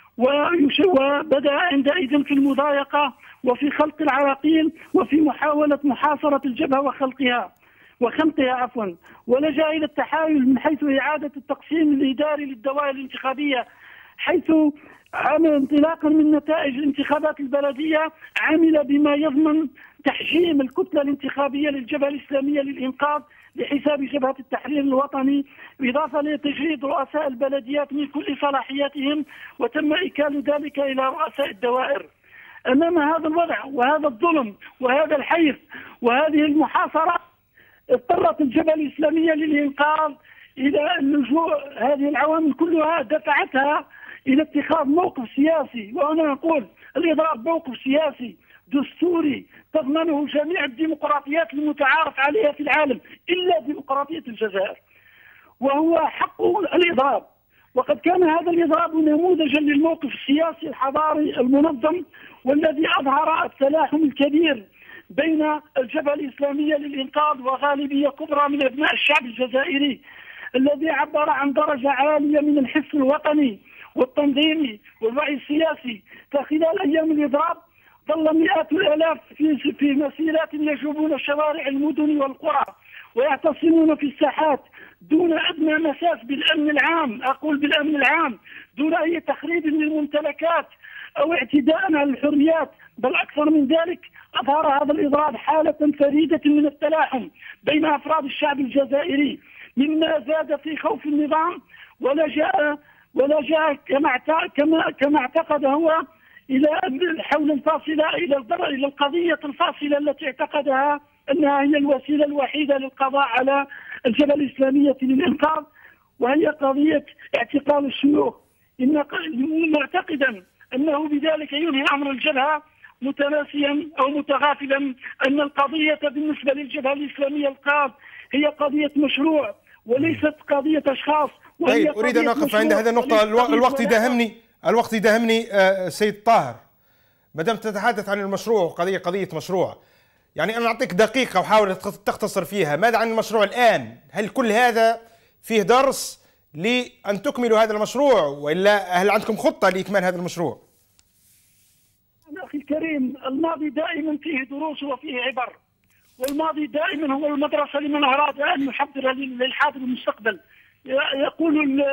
وبدأ عندئذ في المضايقة وفي خلق العراقيل وفي محاولة محاصرة الجبهة وخلقها وخنقها عفوا، ولجأ إلى التحايل من حيث إعادة التقسيم الإداري للدوائر الانتخابية، حيث عمل انطلاقا من نتائج الانتخابات البلدية عمل بما يضمن تحجيم الكتلة الانتخابية للجبهة الإسلامية للإنقاذ لحساب جبهة التحرير الوطني، إضافة لتجريد رؤساء البلديات من كل صلاحياتهم، وتم إكال ذلك إلى رؤساء الدوائر. أمام هذا الوضع وهذا الظلم وهذا الحيف وهذه المحاصرة، اضطرت الجبهة الإسلامية للإنقاذ إلى اللجوء، هذه العوامل كلها دفعتها إلى اتخاذ موقف سياسي، وأنا أقول الإضراب موقف سياسي دستوري تضمنه جميع الديمقراطيات المتعارف عليها في العالم إلا ديمقراطية الجزائر، وهو حق الإضراب. وقد كان هذا الإضراب نموذجا للموقف السياسي الحضاري المنظم، والذي أظهر التلاحم الكبير بين الجبهة الإسلامية للإنقاذ وغالبية كبرى من أبناء الشعب الجزائري، الذي عبر عن درجة عالية من الحس الوطني والتنظيمي والوعي السياسي. فخلال أيام الإضراب ظل مئات الآلاف في في مسيرات يجوبون شوارع المدن والقرى ويعتصمون في الساحات دون أدنى مساس بالأمن العام، أقول بالأمن العام، دون أي تخريب للممتلكات أو اعتداء على الحريات، بل أكثر من ذلك أظهر هذا الإضراب حالة فريدة من التلاحم بين أفراد الشعب الجزائري، مما زاد في خوف النظام ولجأ ولجأ كما كما كما اعتقد هو إلى الحول الفاصلة إلى إلى القضية الفاصلة التي اعتقدها أنها هي الوسيلة الوحيدة للقضاء على الجبهة الإسلامية للإنقاذ، وهي قضية اعتقال الشيوخ، إن معتقدا أنه بذلك ينهي أمر الجبهة، متناسيا أو متغافلا أن القضية بالنسبة للجبهة الإسلامية الإنقاذ هي قضية مشروع وليست قضية أشخاص. طيب أريد أن أقف عند هذه النقطة، الوقت يداهمني الوقت يداهمني سيد طاهر، ما دام تتحدث عن المشروع قضية قضية مشروع، يعني أنا أعطيك دقيقة وحاول تختصر فيها. ماذا عن المشروع الآن؟ هل كل هذا فيه درس لأن تكملوا هذا المشروع، وإلا هل عندكم خطة لإكمال هذا المشروع؟ أخي الكريم، الماضي دائما فيه دروس وفيه عبر، والماضي دائما هو المدرسة لمن أراد أن يحضر للحاضر المستقبل. يقول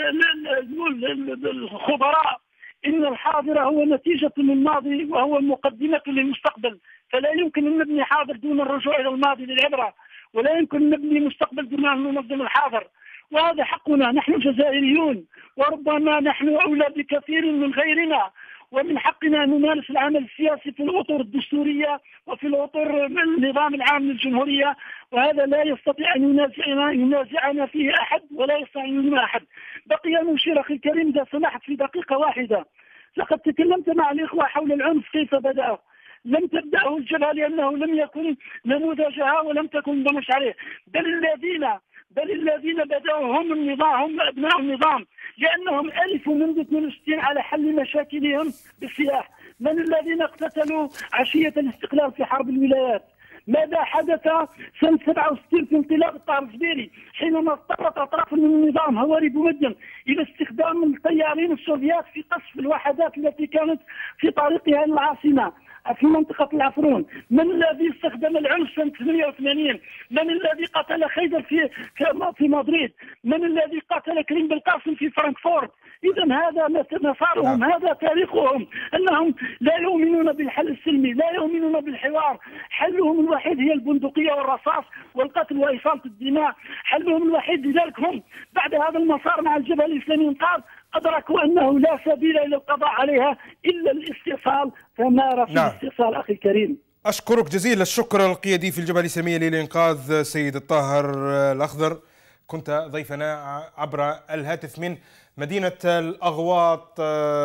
الخبراء إن الحاضر هو نتيجة للماضي وهو مقدمة للمستقبل، فلا يمكن أن نبني حاضر دون الرجوع إلى الماضي للعبرة، ولا يمكن أن نبني مستقبل دون أن ننظم الحاضر، وهذا حقنا. نحن جزائريون، وربما نحن أولى بكثير من غيرنا، ومن حقنا أن نمارس العمل السياسي في الأطر الدستورية وفي الأطر النظام العام للجمهورية، وهذا لا يستطيع أن ينازعنا, ينازعنا فيه أحد ولا يستطيع أن ينازعنا أحد. بقي أن أشير أخي الكريم إذا سمحت في دقيقة واحدة. لقد تكلمت مع الإخوة حول العنف كيف بدأ. لم تبدأه الجبهة لأنه لم يكن نموذجها ولم تكن ضمش عليه، بل الذين بل الذين بدأوا هم النظام، هم أبناء النظام، لأنهم ألفوا منذ اثنين وستين على حل مشاكلهم بالسلاح. من الذين اقتتلوا عشية الاستقلال في حرب الولايات؟ ماذا حدث سنة سبعة وستين في انقلاب الطرابزبيري حينما اضطرت أطراف من النظام هواري بومدين إلى استخدام الطيارين السوفيات في قصف الوحدات التي كانت في طريقها إلى العاصمة في منطقة العفرون؟ من الذي استخدم العنف سنة ثمانية وثمانين؟ من الذي قتل خيدر في في مدريد؟ من الذي قتل كريم بالقاسم في فرانكفورت؟ إذا هذا مسارهم، هذا تاريخهم، أنهم لا يؤمنون بالحل السلمي، لا يؤمنون بالحوار، حلهم الوحيد هي البندقية والرصاص والقتل وإفاضة الدماء، حلهم الوحيد. لذلك هم بعد هذا المسار مع الجبهة الإسلامية الإنقاذ أدركوا أنه لا سبيل إلى القضاء عليها إلا الاستئصال، فمارسوا نعم. الاستئصال أخي الكريم. أشكرك جزيل الشكر القيادي في الجبهة الإسلامية للإنقاذ سيد الطاهر الأخضر، كنت ضيفنا عبر الهاتف من مدينة الأغواط.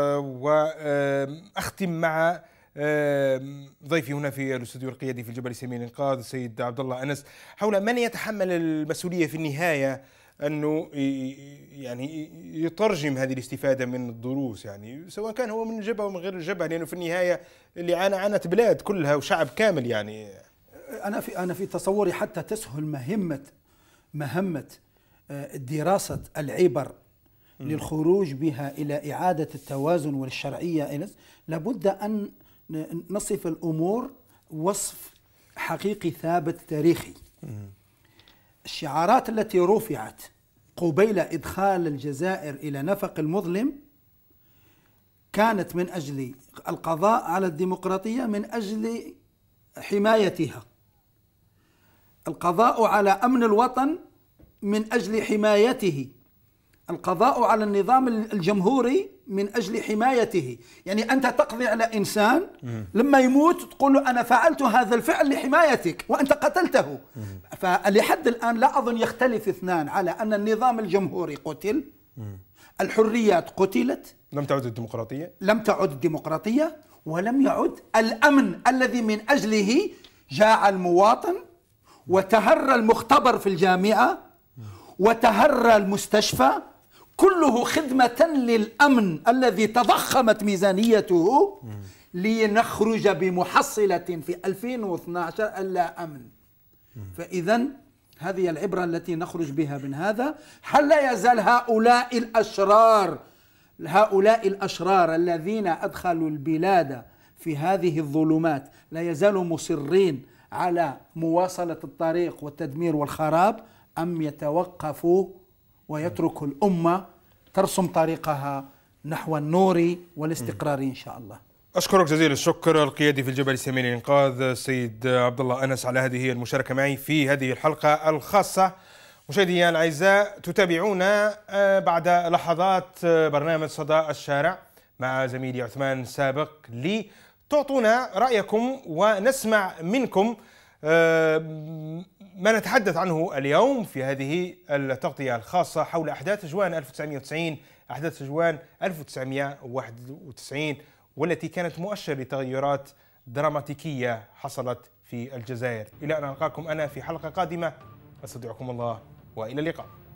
وأختم مع ضيفي هنا في الاستوديو القيادي في الجبهة الإسلامية للإنقاذ السيد عبد الله أنس حول من يتحمل المسؤولية في النهاية أنه يعني يترجم هذه الاستفادة من الدروس، يعني سواء كان هو من الجبهة أو من غير الجبهة، لأنه في النهاية اللي عانى عانت بلاد كلها وشعب كامل. يعني أنا في أنا في تصوري حتى تسهل مهمة مهمة دراسة العبر للخروج بها إلى إعادة التوازن والشرعية، لابد أن نصف الأمور وصف حقيقي ثابت تاريخي. الشعارات التي رفعت قبيل إدخال الجزائر إلى نفق المظلم كانت من أجل القضاء على الديمقراطية، من أجل حمايتها، القضاء على أمن الوطن من أجل حمايته، القضاء على النظام الجمهوري من أجل حمايته. يعني أنت تقضي على إنسان لما يموت تقول له أنا فعلت هذا الفعل لحمايتك وأنت قتلته. فلحد الآن لا أظن يختلف اثنان على أن النظام الجمهوري قتل، الحريات قتلت، لم تعد الديمقراطية لم تعد الديمقراطية، ولم يعد الأمن الذي من أجله جاع المواطن وتهرى المختبر في الجامعة وتهرى المستشفى، كله خدمة للأمن الذي تضخمت ميزانيته لنخرج بمحصلة في ألفين واثني عشر اللا أمن. فإذا هذه العبرة التي نخرج بها من هذا. هل لا يزال هؤلاء الأشرار هؤلاء الأشرار الذين أدخلوا البلاد في هذه الظلمات لا يزالوا مصرين على مواصلة الطريق والتدمير والخراب، أم يتوقفوا ويتركوا الأمة ترسم طريقها نحو النور والاستقرار إن شاء الله؟ أشكرك جزيل الشكر القيادي في الجبهة الإسلامية للإنقاذ السيد عبد الله أنس على هذه المشاركة معي في هذه الحلقة الخاصة. مشاهدينا الأعزاء، تتابعون بعد لحظات برنامج صدى الشارع مع زميلي عثمان سابق لتعطونا رأيكم ونسمع منكم ما نتحدث عنه اليوم في هذه التغطية الخاصة حول أحداث جوان ألف وتسعمئة وتسعين، أحداث جوان ألف وتسعمئة وواحد وتسعين، والتي كانت مؤشر لتغيرات دراماتيكية حصلت في الجزائر. إلى أن ألقاكم أنا في حلقة قادمة، أستودعكم الله وإلى اللقاء.